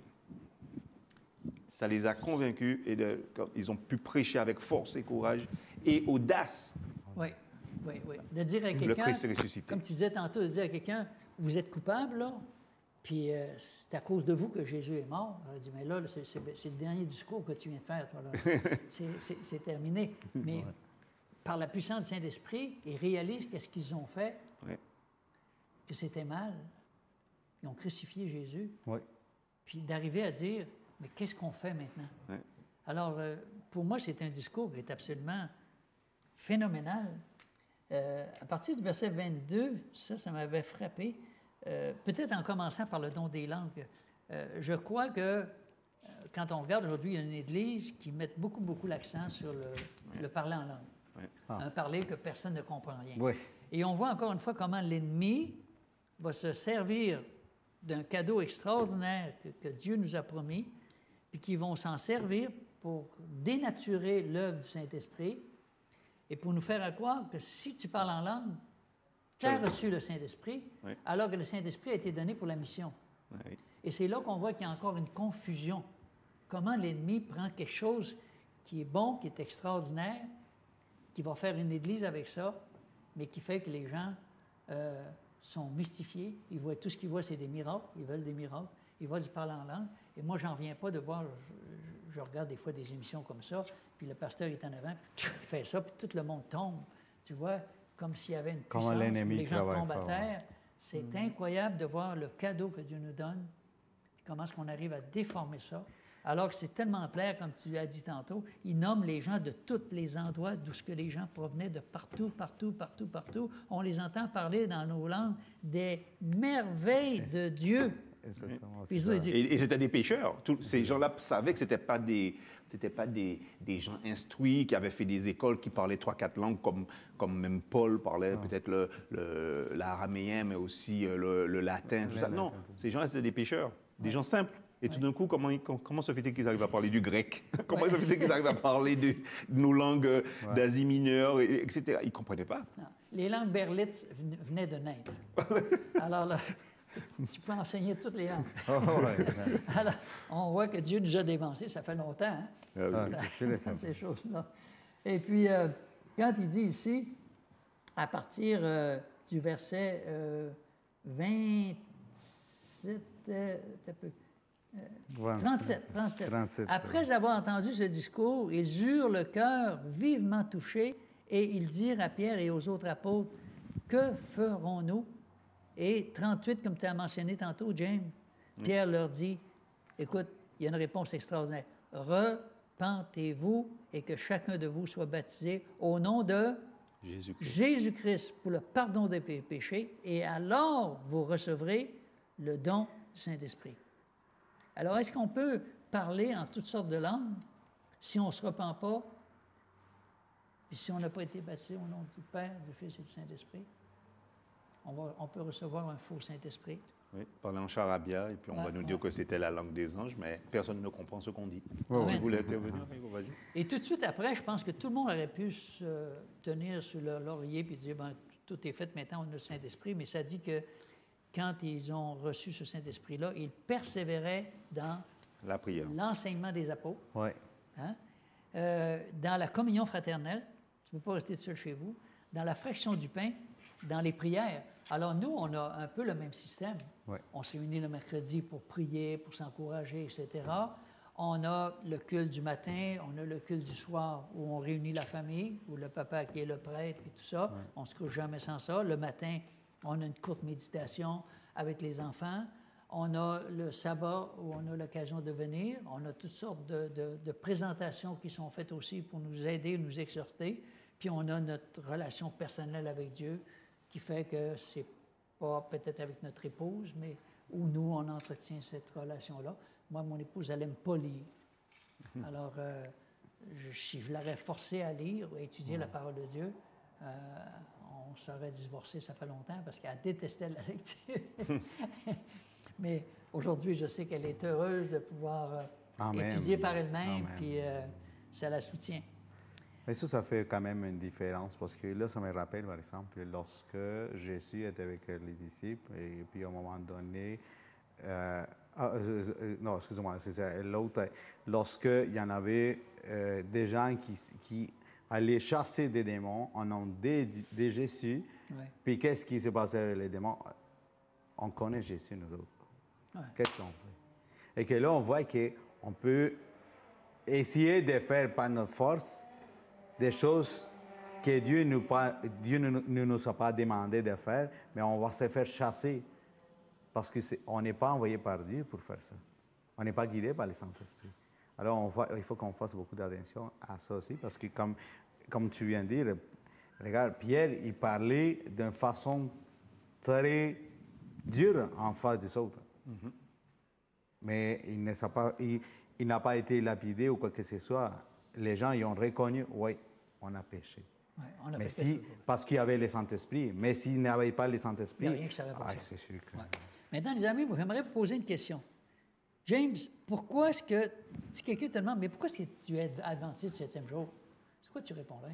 Ça les a convaincus et de- ils ont pu prêcher avec force et courage et audace. Oui, oui, oui. De dire à Le quelqu'un, Christ est ressuscité. comme tu disais tantôt, de dire à quelqu'un, vous êtes coupable, là, puis euh, c'est à cause de vous que Jésus est mort. Elle dit, mais là, là, c'est, c'est- c'est le dernier discours que tu viens de faire, toi, là. c'est, c'est- c'est terminé. Mais par la puissance du Saint-Esprit, ils réalisent qu'est-ce qu'ils ont fait, Ouais. que c'était mal. Ils ont crucifié Jésus. Ouais. Puis d'arriver à dire, mais qu'est-ce qu'on fait maintenant? Ouais. Alors, euh, pour moi, c'est un discours qui est absolument phénoménal. Euh, à partir du verset vingt-deux, ça, ça m'avait frappé. Euh, peut-être en commençant par le don des langues. Euh, je crois que euh, quand on regarde aujourd'hui, il y a une église qui met beaucoup, beaucoup l'accent sur le, le parler en langue. Ouais. Ah. Un parler que personne ne comprend rien. Oui. Et on voit encore une fois comment l'ennemi va se servir d'un cadeau extraordinaire que, que Dieu nous a promis, puis qui vont s'en servir pour dénaturer l'œuvre du Saint-Esprit et pour nous faire croire que si tu parles en langue, tu as reçu le Saint-Esprit, oui. alors que le Saint-Esprit a été donné pour la mission. Oui. Et c'est là qu'on voit qu'il y a encore une confusion. Comment l'ennemi prend quelque chose qui est bon, qui est extraordinaire, qui va faire une église avec ça, mais qui fait que les gens euh, sont mystifiés. Ils voient, tout ce qu'ils voient, c'est des miracles. Ils veulent des miracles. Ils veulent du parler en langue. Et moi, j'en viens pas de voir, je, je, je regarde des fois des émissions comme ça, puis le pasteur est en avant, puis il fait ça, puis tout le monde tombe. Tu vois, comme s'il y avait une puissance, où les gens tombent à terre. C'est mmh. incroyable de voir le cadeau que Dieu nous donne, puis comment est-ce qu'on arrive à déformer ça. Alors que c'est tellement clair, comme tu l'as dit tantôt, il nomme les gens de tous les endroits d'où ce que les gens provenaient, de partout, partout, partout, partout. On les entend parler dans nos langues des merveilles de Dieu. Et, et c'était des pécheurs. Tous ces gens-là savaient que ce n'étaient pas, des, c'était pas des, des gens instruits qui avaient fait des écoles, qui parlaient trois, quatre langues, comme, comme même Paul parlait non. peut-être le, le, l'araméen, mais aussi le, le latin, tout ça. Non, ces gens-là, c'était des pécheurs, des ouais. gens simples. Et tout d'un coup, comment, comment se fait-il qu'ils arrivent à parler du grec? Comment ouais. se fait-il qu'ils arrivent à parler de, de nos langues ouais. d'Asie mineure, et, etc. Ils ne comprenaient pas. Non. Les langues berlitz venaient de naître. Alors là, tu peux enseigner toutes les langues. Oh, ouais. Alors, on voit que Dieu nous a dévancés, ça fait longtemps, hein? Ah, oui. c'est ces choses-là. Et puis, euh, quand il dit ici, à partir euh, du verset euh, vingt-sept, euh, un peu, trente-sept, trente-sept. trente-sept. Après avoir entendu ce discours, ils eurent le cœur vivement touché et ils dirent à Pierre et aux autres apôtres, « Que ferons-nous? » Et trente-huit, comme tu as mentionné tantôt, James, oui. Pierre leur dit, « Écoute, il y a une réponse extraordinaire. Repentez-vous et que chacun de vous soit baptisé au nom de Jésus-Christ, Jésus-Christ pour le pardon des péchés et alors vous recevrez le don du Saint-Esprit. » Alors, est-ce qu'on peut parler en toutes sortes de langues si on ne se repent pas, puis si on n'a pas été baptisé au nom du Père, du Fils et du Saint-Esprit? On, va, on peut recevoir un faux Saint-Esprit. Oui, parler en charabia, et puis on ouais, va nous ouais. dire que c'était la langue des anges, mais personne ne comprend ce qu'on dit. Ouais, ouais. Vous voulez intervenir? Vas-y. Et tout de suite après, je pense que tout le monde aurait pu se tenir sur leur laurier et dire, ben, tout est fait, maintenant on a le Saint-Esprit, mais ça dit que quand ils ont reçu ce Saint-Esprit-là, ils persévéraient dans la prière, l'enseignement des apôtres, ouais. hein? euh, dans la communion fraternelle, tu ne peux pas rester tout seul chez vous, dans la fraction du pain, dans les prières. Alors nous, on a un peu le même système. Ouais. On se réunit le mercredi pour prier, pour s'encourager, et cetera. On a le culte du matin, on a le culte du soir où on réunit la famille, où le papa qui est le prêtre, et tout ça. Ouais. On ne se couche jamais sans ça. Le matin, on a une courte méditation avec les enfants. On a le sabbat où on a l'occasion de venir. On a toutes sortes de, de, de présentations qui sont faites aussi pour nous aider, nous exhorter. Puis on a notre relation personnelle avec Dieu qui fait que c'est pas peut-être avec notre épouse, mais où nous, on entretient cette relation-là. Moi, mon épouse, elle n'aime pas lire. Mm-hmm. Alors, euh, je, si je l'aurais forcée à lire ou à étudier mm-hmm. la parole de Dieu, euh, on serait divorcés, ça fait longtemps, parce qu'elle détestait la lecture. Mais aujourd'hui, je sais qu'elle est heureuse de pouvoir euh, Amen. étudier par elle-même, Amen. Puis euh, ça la soutient. Mais ça, ça fait quand même une différence, parce que là, ça me rappelle, par exemple, lorsque Jésus était avec les disciples, et puis à un moment donné, euh, ah, euh, non, excusez-moi, c'est ça, l'autre, lorsqu'il y en avait euh, des gens qui, qui allaient chasser des démons en nom de, de Jésus, ouais. Puis qu'est-ce qui s'est passé avec les démons? On connaît Jésus, nous autres. Ouais. Qu'est-ce qu'on fait? Et que là, on voit qu'on peut essayer de faire par notre force des choses que Dieu, nous pas, Dieu ne, ne nous a pas demandé de faire, mais on va se faire chasser parce qu'on n'est pas envoyé par Dieu pour faire ça. On n'est pas guidé par le Saint-Esprit. Alors, on va, il faut qu'on fasse beaucoup d'attention à ça aussi, parce que comme, comme tu viens de dire, regarde, Pierre, il parlait d'une façon très dure en face des autres. Mm-hmm. Mais il ne s'est pas, il, il n'a pas été lapidé ou quoi que ce soit. Les gens ils ont reconnu, oui, on a péché. Ouais, on a mais si, parce qu'il y avait le Saint-Esprit. Mais s'il n'y avait pas le Saint-Esprit, il n'y a rien que ça ah, c'est sûr que... ouais. Maintenant, les amis, j'aimerais vous poser une question. James, pourquoi est-ce que, si quelqu'un te demande, mais pourquoi est-ce que tu es adventiste du septième jour? C'est quoi tu répondrais?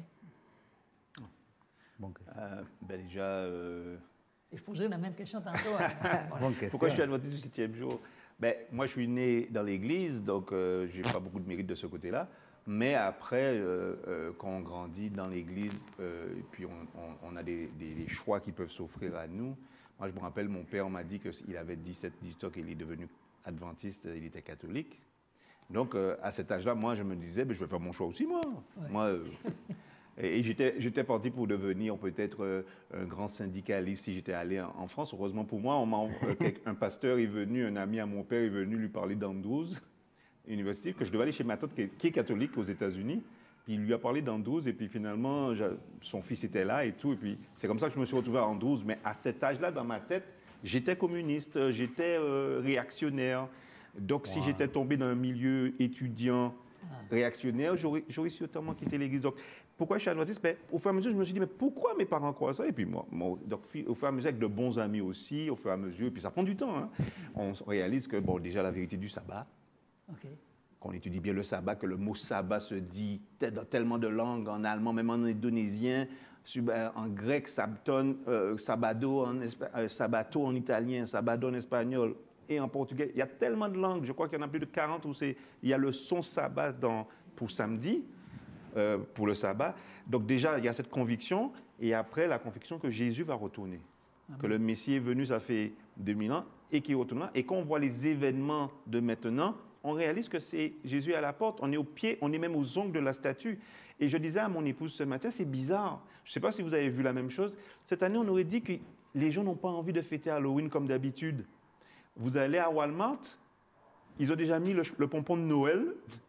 Bon, euh, ben déjà... Euh... Et je poserai la même question tantôt. À... bon, pourquoi je suis adventiste du septième jour? Ben, moi, je suis né dans l'Église, donc euh, je n'ai pas beaucoup de mérite de ce côté-là. Mais après, euh, euh, quand on grandit dans l'Église, euh, et puis on, on, on a des, des, des choix qui peuvent s'offrir à nous. Moi, je me rappelle, mon père m'a dit qu'il avait dix-sept, dix-huit ans qu'il est devenu adventiste, il était catholique. Donc, euh, à cet âge-là, moi, je me disais, ben, je vais faire mon choix aussi, moi. Ouais. Moi euh, et et j'étais parti pour devenir peut-être euh, un grand syndicaliste si j'étais allé en, en France. Heureusement pour moi, on euh, un pasteur est venu, un ami à mon père est venu lui parler d'Andrews University, que je devais aller chez ma tante qui est, qui est catholique aux États-Unis. Puis il lui a parlé d'Andrews, et puis finalement, son fils était là et tout. Et puis c'est comme ça que je me suis retrouvé à Andrews. Mais à cet âge-là, dans ma tête, j'étais communiste, j'étais euh, réactionnaire. Donc wow. si j'étais tombé dans un milieu étudiant réactionnaire, j'aurais sûrement quitté l'Église. Donc pourquoi je suis adventiste? Ben, au fur et à mesure, je me suis dit, mais pourquoi mes parents croient ça? Et puis moi, moi donc, au fur et à mesure, avec de bons amis aussi, au fur et à mesure, et puis ça prend du temps, hein, on réalise que, bon, déjà, la vérité du sabbat, okay. qu'on étudie bien le sabbat, que le mot sabbat se dit dans tellement de langues, en allemand, même en indonésien, en grec, sabton, euh, sabado, en euh, sabato en italien, sabado en espagnol et en portugais. Il y a tellement de langues, je crois qu'il y en a plus de quarante, où c'est, il y a le son sabbat dans, pour samedi, euh, pour le sabbat. Donc déjà, il y a cette conviction, et après, la conviction que Jésus va retourner. Amen. Que le Messie est venu, ça fait deux mille ans, et qu'il retournera. Et quand on voit les événements de maintenant, on réalise que c'est Jésus à la porte. On est au pied, on est même aux ongles de la statue. Et je disais à mon épouse ce matin, c'est bizarre. Je ne sais pas si vous avez vu la même chose. Cette année, on aurait dit que les gens n'ont pas envie de fêter Halloween comme d'habitude. Vous allez à Walmart, ils ont déjà mis le, le pompon de Noël.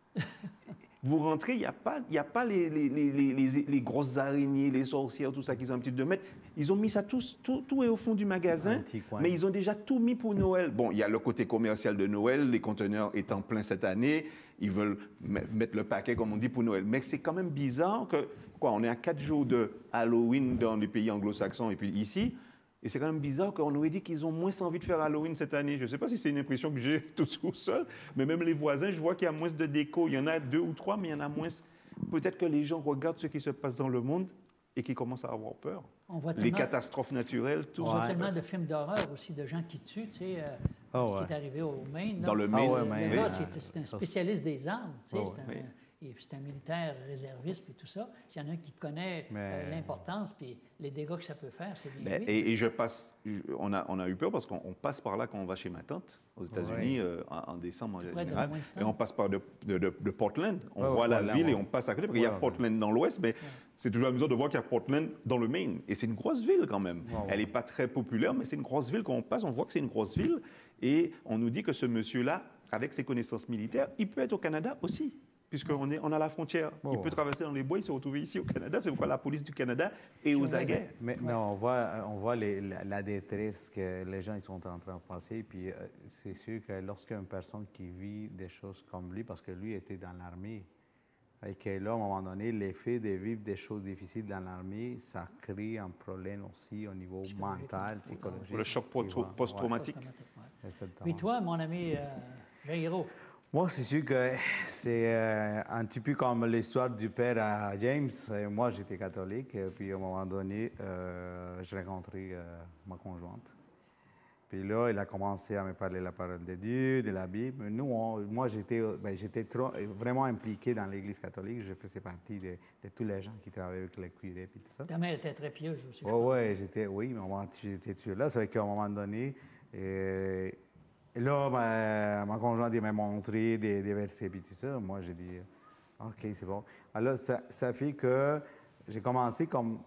Vous rentrez, il n'y a pas, y a pas les, les, les, les, les grosses araignées, les sorcières, tout ça qu'ils ont l'habitude de mettre. Ils ont mis ça tous, tout, tout est au fond du magasin, mais ils ont déjà tout mis pour Noël. Bon, il y a le côté commercial de Noël, les conteneurs étant pleins cette année, ils veulent mettre le paquet, comme on dit, pour Noël. Mais c'est quand même bizarre que, quoi, on est à quatre jours de Halloween dans les pays anglo-saxons et puis ici, et c'est quand même bizarre qu'on aurait dit qu'ils ont moins envie de faire Halloween cette année. Je ne sais pas si c'est une impression que j'ai tout seul, mais même les voisins, je vois qu'il y a moins de déco. Il y en a deux ou trois, mais il y en a moins. Peut-être que les gens regardent ce qui se passe dans le monde et qu'ils commencent à avoir peur. On voit les catastrophes naturelles, tout ça. On voit tellement de films d'horreur aussi, de gens qui tuent, tu sais, euh, oh, ce ouais. qui est arrivé au Maine. Dans le Maine. Ah, ouais, le gars, c'est un spécialiste des armes, tu sais, oh, c'est un, oui. C'est un militaire réserviste, puis tout ça. S'il y en a un qui connaît Mais... euh, l'importance, puis les dégâts que ça peut faire, c'est bien. Mais, et, et je passe, on a, on a eu peur parce qu'on passe par là quand on va chez ma tante aux États-Unis, ouais. euh, en, en décembre en général. Et on passe par de, de, de, de Portland. On ouais, voit ouais, la ouais, ville ouais. et on passe à côté. Parce qu'il ouais, y a Portland ouais. dans l'ouest, mais ouais. c'est toujours amusant de voir qu'il y a Portland dans le Maine. Et c'est une grosse ville quand même. Ouais, ouais. Elle n'est pas très populaire, mais c'est une grosse ville. Quand on passe, on voit que c'est une grosse ville. Et on nous dit que ce monsieur-là, avec ses connaissances militaires, il peut être au Canada aussi. Puisqu'on est, on a la frontière. Oh. Il peut traverser dans les bois, il se retrouve ici au Canada. C'est pourquoi la police du Canada est aux aguets. Mais, mais on voit, on voit les, la, la détresse que les gens ils sont en train de passer. Puis euh, c'est sûr que lorsqu'une personne qui vit des choses comme lui, parce que lui était dans l'armée, et que là, à un moment donné, l'effet de vivre des choses difficiles dans l'armée, ça crée un problème aussi au niveau mental, psychologique. Le choc post-traumatique. Ouais. Mais toi, mon ami euh, Jairo, moi, c'est sûr que c'est euh, un petit peu comme l'histoire du père à James. Et moi, j'étais catholique, et puis à un moment donné, euh, j'ai rencontré euh, ma conjointe. Puis là, il a commencé à me parler de la parole de Dieu, de la Bible. Nous, on, moi, j'étais ben, j'étais vraiment impliqué dans l'Église catholique. Je faisais partie de, de tous les gens qui travaillaient avec les curés et tout ça. Ta mère était très pieuse aussi, je oh, ouais, j'étais, oui, mais j'étais là. C'est vrai qu'à un moment donné... Et, Et là, ma, ma conjointe m'a montré des, des versets et tout ça. Moi, j'ai dit, OK, c'est bon. Alors, ça, ça fait que j'ai commencé comme...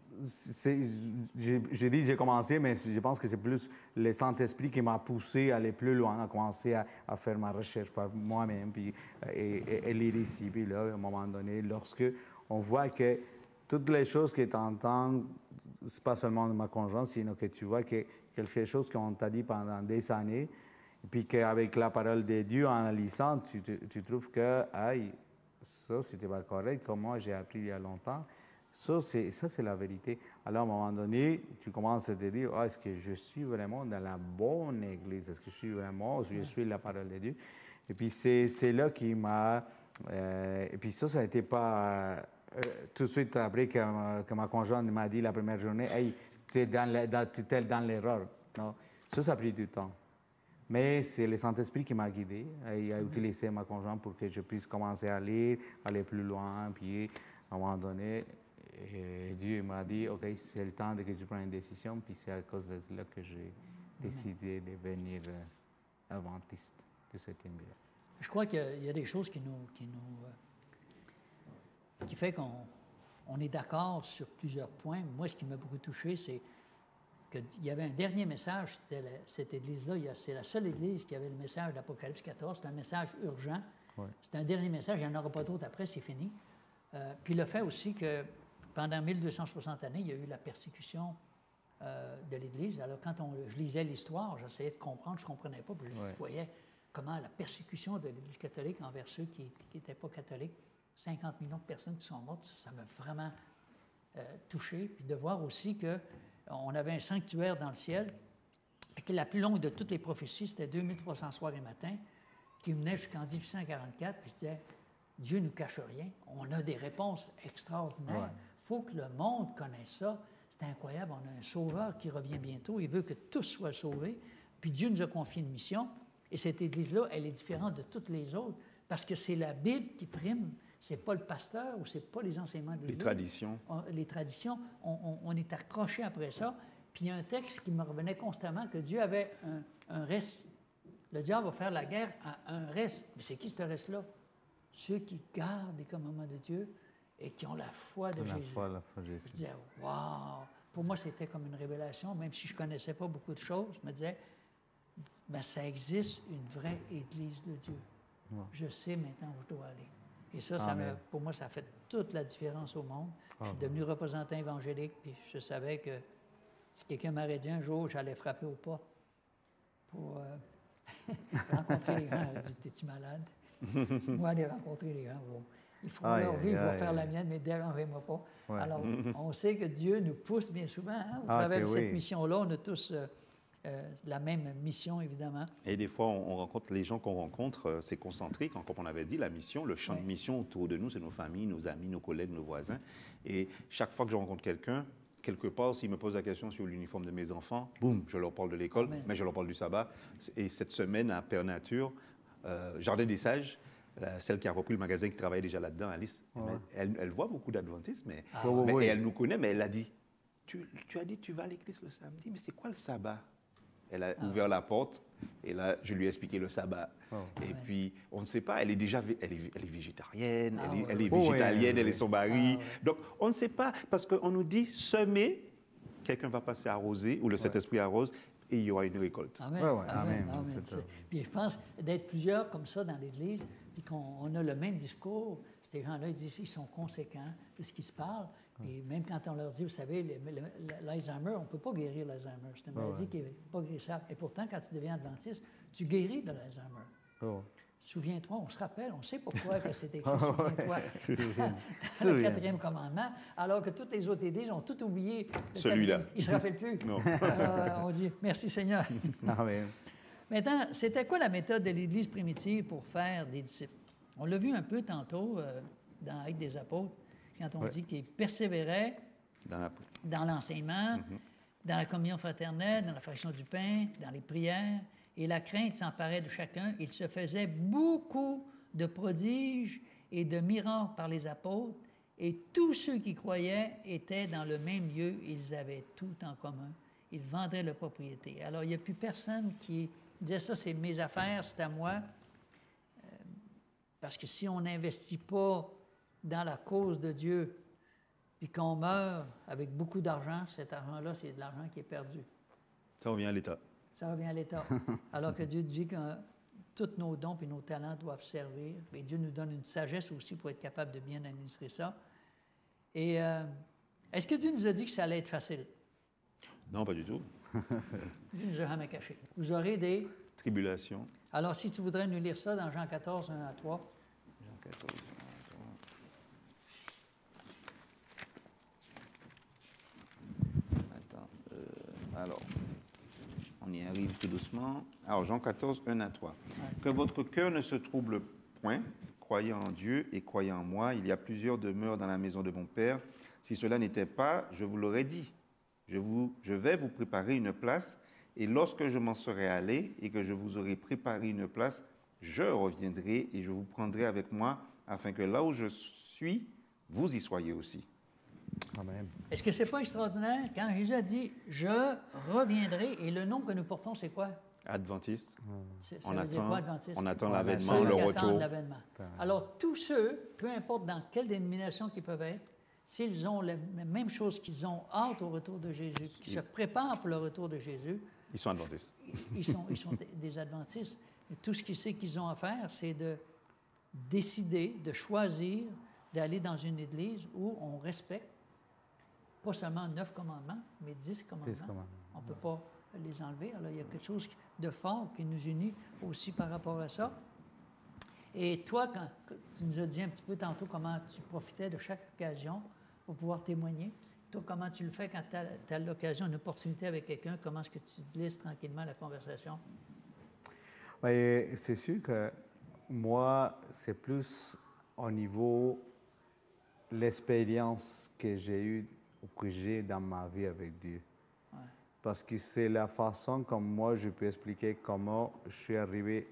J'ai dit j'ai commencé, mais je pense que c'est plus le Saint-Esprit qui m'a poussé à aller plus loin, à commencer à, à faire ma recherche par moi-même, puis et, et, et lire ici. Puis là, à un moment donné, lorsque on voit que toutes les choses que tu entends, c'est pas seulement de ma conjointe, sinon que tu vois que quelque chose qu'on t'a dit pendant des années, et puis qu'avec la parole de Dieu, en analysant, tu, tu, tu trouves que, aïe, ça, c'était pas correct, comme moi j'ai appris il y a longtemps. Ça, c'est, ça, c'est la vérité. Alors, à un moment donné, tu commences à te dire, ah, est-ce que je suis vraiment dans la bonne Église? Est-ce que je suis vraiment, je suis la parole de Dieu? Et puis, c'est, c'est là qui m'a... Euh, et puis ça, ça n'était pas euh, tout de suite après que, ma- que ma conjointe m'a dit la première journée, « Hey, tu es dans, la- dans, tu es dans l'erreur. » Non, ça, ça a pris du temps. Mais c'est le Saint-Esprit qui m'a guidé. Il a utilisé ma conjointe pour que je puisse commencer à lire, aller plus loin. Puis, à un moment donné, et Dieu m'a dit, OK, c'est le temps de que tu prennes une décision. Puis c'est à cause de cela que j'ai décidé de devenir euh, adventiste de septième jour. Je crois qu'il y a, il y a des choses qui nous... qui nous euh, qui fait qu'on on est d'accord sur plusieurs points. Moi, ce qui m'a beaucoup touché, c'est qu'il y avait un dernier message, c'était la, cette église-là, il y a- c'est la seule église qui avait le message d'Apocalypse quatorze, c'est un message urgent. Ouais. C'est un dernier message, il n'y en aura pas d'autres après, c'est fini. Euh, puis le fait aussi que pendant mille deux cent soixante années, il y a eu la persécution euh, de l'Église. Alors quand on, je lisais l'histoire, j'essayais de comprendre, je ne comprenais pas, puis je Ouais. voyais comment la persécution de l'Église catholique envers ceux qui n'étaient pas catholiques, cinquante millions de personnes qui sont mortes, ça m'a vraiment euh, touché. Puis de voir aussi qu'on avait un sanctuaire dans le ciel, et que la plus longue de toutes les prophéties, c'était deux mille trois cents soirs et matins, qui menait jusqu'en dix-huit cent quarante-quatre, puis je disais, Dieu ne nous cache rien. On a des réponses extraordinaires. Il faut que le monde connaisse ça. C'est incroyable. On a un sauveur qui revient bientôt. Il veut que tous soient sauvés. Puis Dieu nous a confié une mission. Et cette Église-là, elle est différente de toutes les autres parce que c'est la Bible qui prime. Ce n'est pas le pasteur ou ce n'est pas les enseignements de l'Église. Les traditions. On- les traditions, on, on- on est accroché après ça. Puis il y a un texte qui me revenait constamment que Dieu avait un, un reste. Le diable va faire la guerre à un reste. Mais c'est qui ce reste-là? Ceux qui gardent les commandements de Dieu et qui ont la foi de La Jésus. foi, la foi de Je Jésus. disais, wow! Pour moi, c'était comme une révélation, même si je ne connaissais pas beaucoup de choses. Je me disais, ben, ça existe une vraie Église de Dieu. Ouais. Je sais maintenant où je dois aller. Et ça, ça Amen. m'a- pour moi, ça a fait toute la différence au monde. Je suis Amen. devenu représentant évangélique, puis je savais que si quelqu'un m'aurait dit un jour, j'allais frapper aux portes pour euh, rencontrer les gens. Elle dit, t'es-tu malade? Moi, aller rencontrer les gens, bon, il faut Aïe, leur aïe, vie, je vais aïe, faire la aïe. mienne, mais dérangez-moi pas. Ouais. Alors, on sait que Dieu nous pousse bien souvent. Hein, au Ah, travers que de cette oui. mission-là, on a tous euh, euh, la même mission, évidemment. Et des fois, on, on rencontre les gens qu'on rencontre, euh, c'est concentrique, hein, comme on avait dit, la mission, le champ Oui. de mission autour de nous, c'est nos familles, nos amis, nos collègues, nos voisins. Et chaque fois que je rencontre quelqu'un, quelque part, s'il me pose la question sur l'uniforme de mes enfants, boum, je leur parle de l'école, Amen. mais je leur parle du sabbat. Et cette semaine, à Père Nature, euh, Jardin des Sages, la- celle qui a repris le magasin, qui travaillait déjà là-dedans, Alice, Ouais. elle, elle voit beaucoup d'adventistes, mais, Ah, ouais. mais- Oui. et elle nous connaît, mais elle a dit, tu, tu as dit tu vas à l'église le samedi, mais c'est quoi le sabbat? Elle a Ah. ouvert la porte et là, je lui ai expliqué le sabbat. Oh. Et puis, on ne sait pas, elle est déjà vé- elle est, elle est végétarienne, Ah, elle est, ouais, elle est ouais. Oh, végétalienne, ouais, elle est ouais. son mari. Ah, ouais. Donc, on ne sait pas, parce qu'on nous dit semer, quelqu'un va passer arroser, ou le Saint-Esprit arrose, et il y aura une récolte. Amen. Ouais, ouais, amen, amen, amen. c'est C'est- ça. Puis je pense d'être plusieurs comme ça dans l'Église, puis qu'on on a le même discours, ces gens-là, ils disent ils sont conséquents de ce qui se parle. Et même quand on leur dit, vous savez, le- le- l'Alzheimer, on ne peut pas guérir l'Alzheimer. C'est une Ouais, maladie ouais. qui n'est pas guérissable. Et pourtant, quand tu deviens adventiste, tu guéris de l'Alzheimer. Oh. Souviens-toi, on se rappelle, on sait pourquoi que c'est écrit souviens-toi Souviens- dans le souviens. quatrième commandement, alors que toutes les autres églises ont tout oublié. le Celui-là. quatrième. Ils ne se rappellent plus. Non. Alors, on dit merci Seigneur. Amen. Maintenant, c'était quoi la méthode de l'Église primitive pour faire des disciples? On l'a vu un peu tantôt euh, dans Actes des apôtres, quand on Ouais. dit qu'ils persévéraient Dans la- dans l'enseignement, dans la communion fraternelle, dans la fraction du pain, dans les prières, et la crainte s'emparait de chacun. Il se faisait beaucoup de prodiges et de miracles par les apôtres, et tous ceux qui croyaient étaient dans le même lieu, ils avaient tout en commun. Ils vendaient leurs propriétés. Alors, il n'y a plus personne qui disait ça, c'est mes affaires, c'est à moi. Euh, parce que si on n'investit pas dans la cause de Dieu, puis qu'on meurt avec beaucoup d'argent, cet argent-là, c'est de l'argent qui est perdu. Ça revient à l'État. Ça revient à l'État. Alors que Dieu dit que euh, tous nos dons et nos talents doivent servir. Et Dieu nous donne une sagesse aussi pour être capable de bien administrer ça. Et euh, est-ce que Dieu nous a dit que ça allait être facile? Non, pas du tout. Dieu nous a jamais caché. Vous aurez des... Tribulation. Alors, si tu voudrais nous lire ça dans Jean quatorze, un à trois. Jean quatorze. Alors, on y arrive tout doucement. Alors, Jean quatorze, un à trois. Ouais. Que votre cœur ne se trouble point, croyez en Dieu et croyez en moi. Il y a plusieurs demeures dans la maison de mon Père. Si cela n'était pas, je vous l'aurais dit. Je, vous, je vais vous préparer une place, et lorsque je m'en serai allé et que je vous aurai préparé une place, je reviendrai et je vous prendrai avec moi, afin que là où je suis, vous y soyez aussi. Amen. Est-ce que ce n'est pas extraordinaire quand Jésus a dit « Je reviendrai » et le nom que nous portons, c'est quoi? Adventiste. C'est, ça on, veut attend, dire quoi, Adventiste? On attend on l'avènement, attend le retour. l'avènement. Alors, tous ceux, peu importe dans quelle dénomination qu'ils peuvent être, s'ils ont la même chose, qu'ils ont hâte au retour de Jésus, qu'ils se préparent pour le retour de Jésus, ils sont adventistes. Ils sont, ils sont des adventistes. Et tout ce qu'ils savent qu'ils ont à faire, c'est de décider, de choisir d'aller dans une église où on respecte pas seulement neuf commandements, mais dix commandements. dix commandements. On ne peut pas les enlever. Alors, il y a quelque chose de fort qui nous unit aussi par rapport à ça. Et toi, quand tu nous as dit un petit peu tantôt comment tu profitais de chaque occasion pour pouvoir témoigner, toi, comment tu le fais quand tu as l'occasion, une opportunité avec quelqu'un, comment est-ce que tu glisses tranquillement la conversation? Oui, c'est sûr que moi, c'est plus au niveau de l'expérience que j'ai eue ou que j'ai dans ma vie avec Dieu. Ouais. Parce que c'est la façon comme moi, je peux expliquer comment je suis arrivé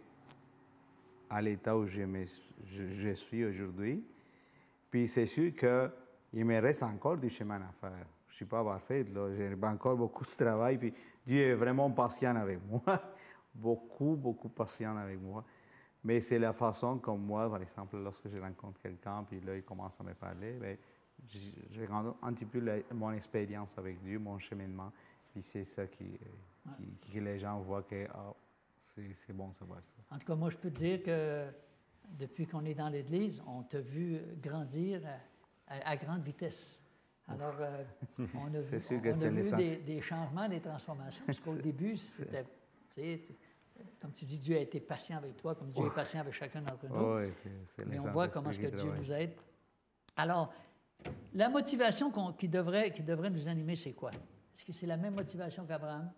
à l'état où je, me, je, je suis aujourd'hui. Puis c'est sûr qu'il me reste encore du chemin à faire. Je ne suis pas parfait, j'ai encore beaucoup de travail. Puis Dieu est vraiment patient avec moi, beaucoup, beaucoup patient avec moi. Mais c'est la façon comme moi, par exemple, lorsque je rencontre quelqu'un, puis là, il commence à me parler, bien, je rends un petit peu la, mon expérience avec Dieu, mon cheminement. Puis c'est ça qui, qui, que les gens voient que oh, c'est bon de savoir ça. En tout cas, moi, je peux te dire que depuis qu'on est dans l'Église, on t'a vu grandir à, à, à grande vitesse. Alors, euh, on a vu, on, on a vu des, des changements, des transformations, parce qu'au début, c'était, tu sais, comme tu dis, Dieu a été patient avec toi, comme Dieu oh. est patient avec chacun d'entre nous. Oh, oui, c'est, c'est Mais on voit comment est-ce que Dieu nous aide. Alors, la motivation qu'on, qui, devrait, qui devrait nous animer, c'est quoi? Est-ce que c'est la même motivation qu'Abraham?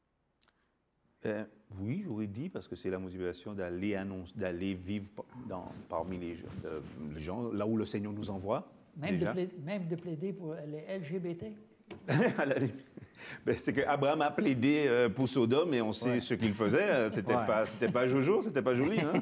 Euh, oui, j'aurais dit, parce que c'est la motivation d'aller annoncer, d'aller vivre dans, parmi les, euh, les gens, là où le Seigneur nous envoie. Même, de, plaider, même de plaider pour les L G B T? Ben, c'est qu'Abraham a plaidé pour Sodome et on sait ouais. ce qu'il faisait. C'était ouais. pas, c'était pas Jojo, c'était pas joli. Hein?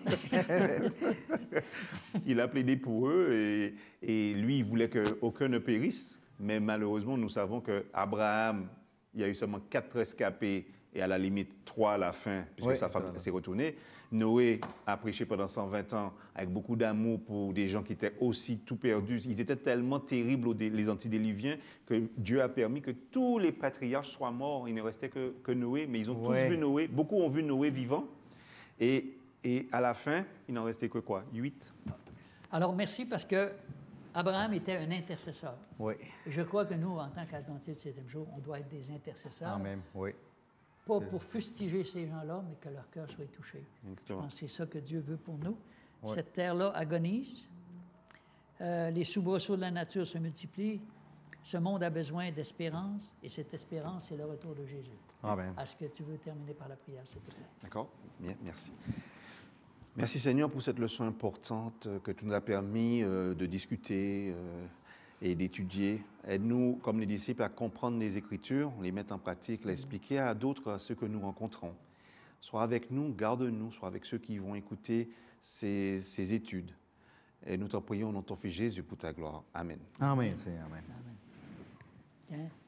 Il a plaidé pour eux et, et lui, il voulait qu'aucun ne périsse. Mais malheureusement, nous savons qu'Abraham, il y a eu seulement quatre rescapés et à la limite trois à la fin, puisque ouais, sa femme s'est retournée. Noé a prêché pendant cent vingt ans avec beaucoup d'amour pour des gens qui étaient aussi tout perdus. Ils étaient tellement terribles, les antidéluviens, que Dieu a permis que tous les patriarches soient morts. Il ne restait que, que Noé, mais ils ont ouais. tous vu Noé. Beaucoup ont vu Noé vivant. Et, et à la fin, il n'en restait que quoi? Huit. Alors, merci, parce que Abraham était un intercesseur. Oui. Et je crois que nous, en tant qu'Adventistes du septième jour, on doit être des intercesseurs. Amen, oui. Pas pour fustiger ces gens-là, mais que leur cœur soit touché. Exactement. Je pense que c'est ça que Dieu veut pour nous. Ouais. Cette terre-là agonise. Euh, les soubresauts de la nature se multiplient. Ce monde a besoin d'espérance, et cette espérance, c'est le retour de Jésus. Amen. Est-ce que tu veux terminer par la prière, s'il te plaît? D'accord. Bien, merci. Merci Seigneur pour cette leçon importante que tu nous as permis euh, de discuter euh, et d'étudier. Aide-nous, comme les disciples, à comprendre les Écritures, les mettre en pratique, les expliquer à d'autres, à ceux que nous rencontrons. Sois avec nous, garde-nous, sois avec ceux qui vont écouter ces, ces études. Et nous t'en prions au nom de ton Fils Jésus pour ta gloire. Amen. Amen, Seigneur. Amen. Amen.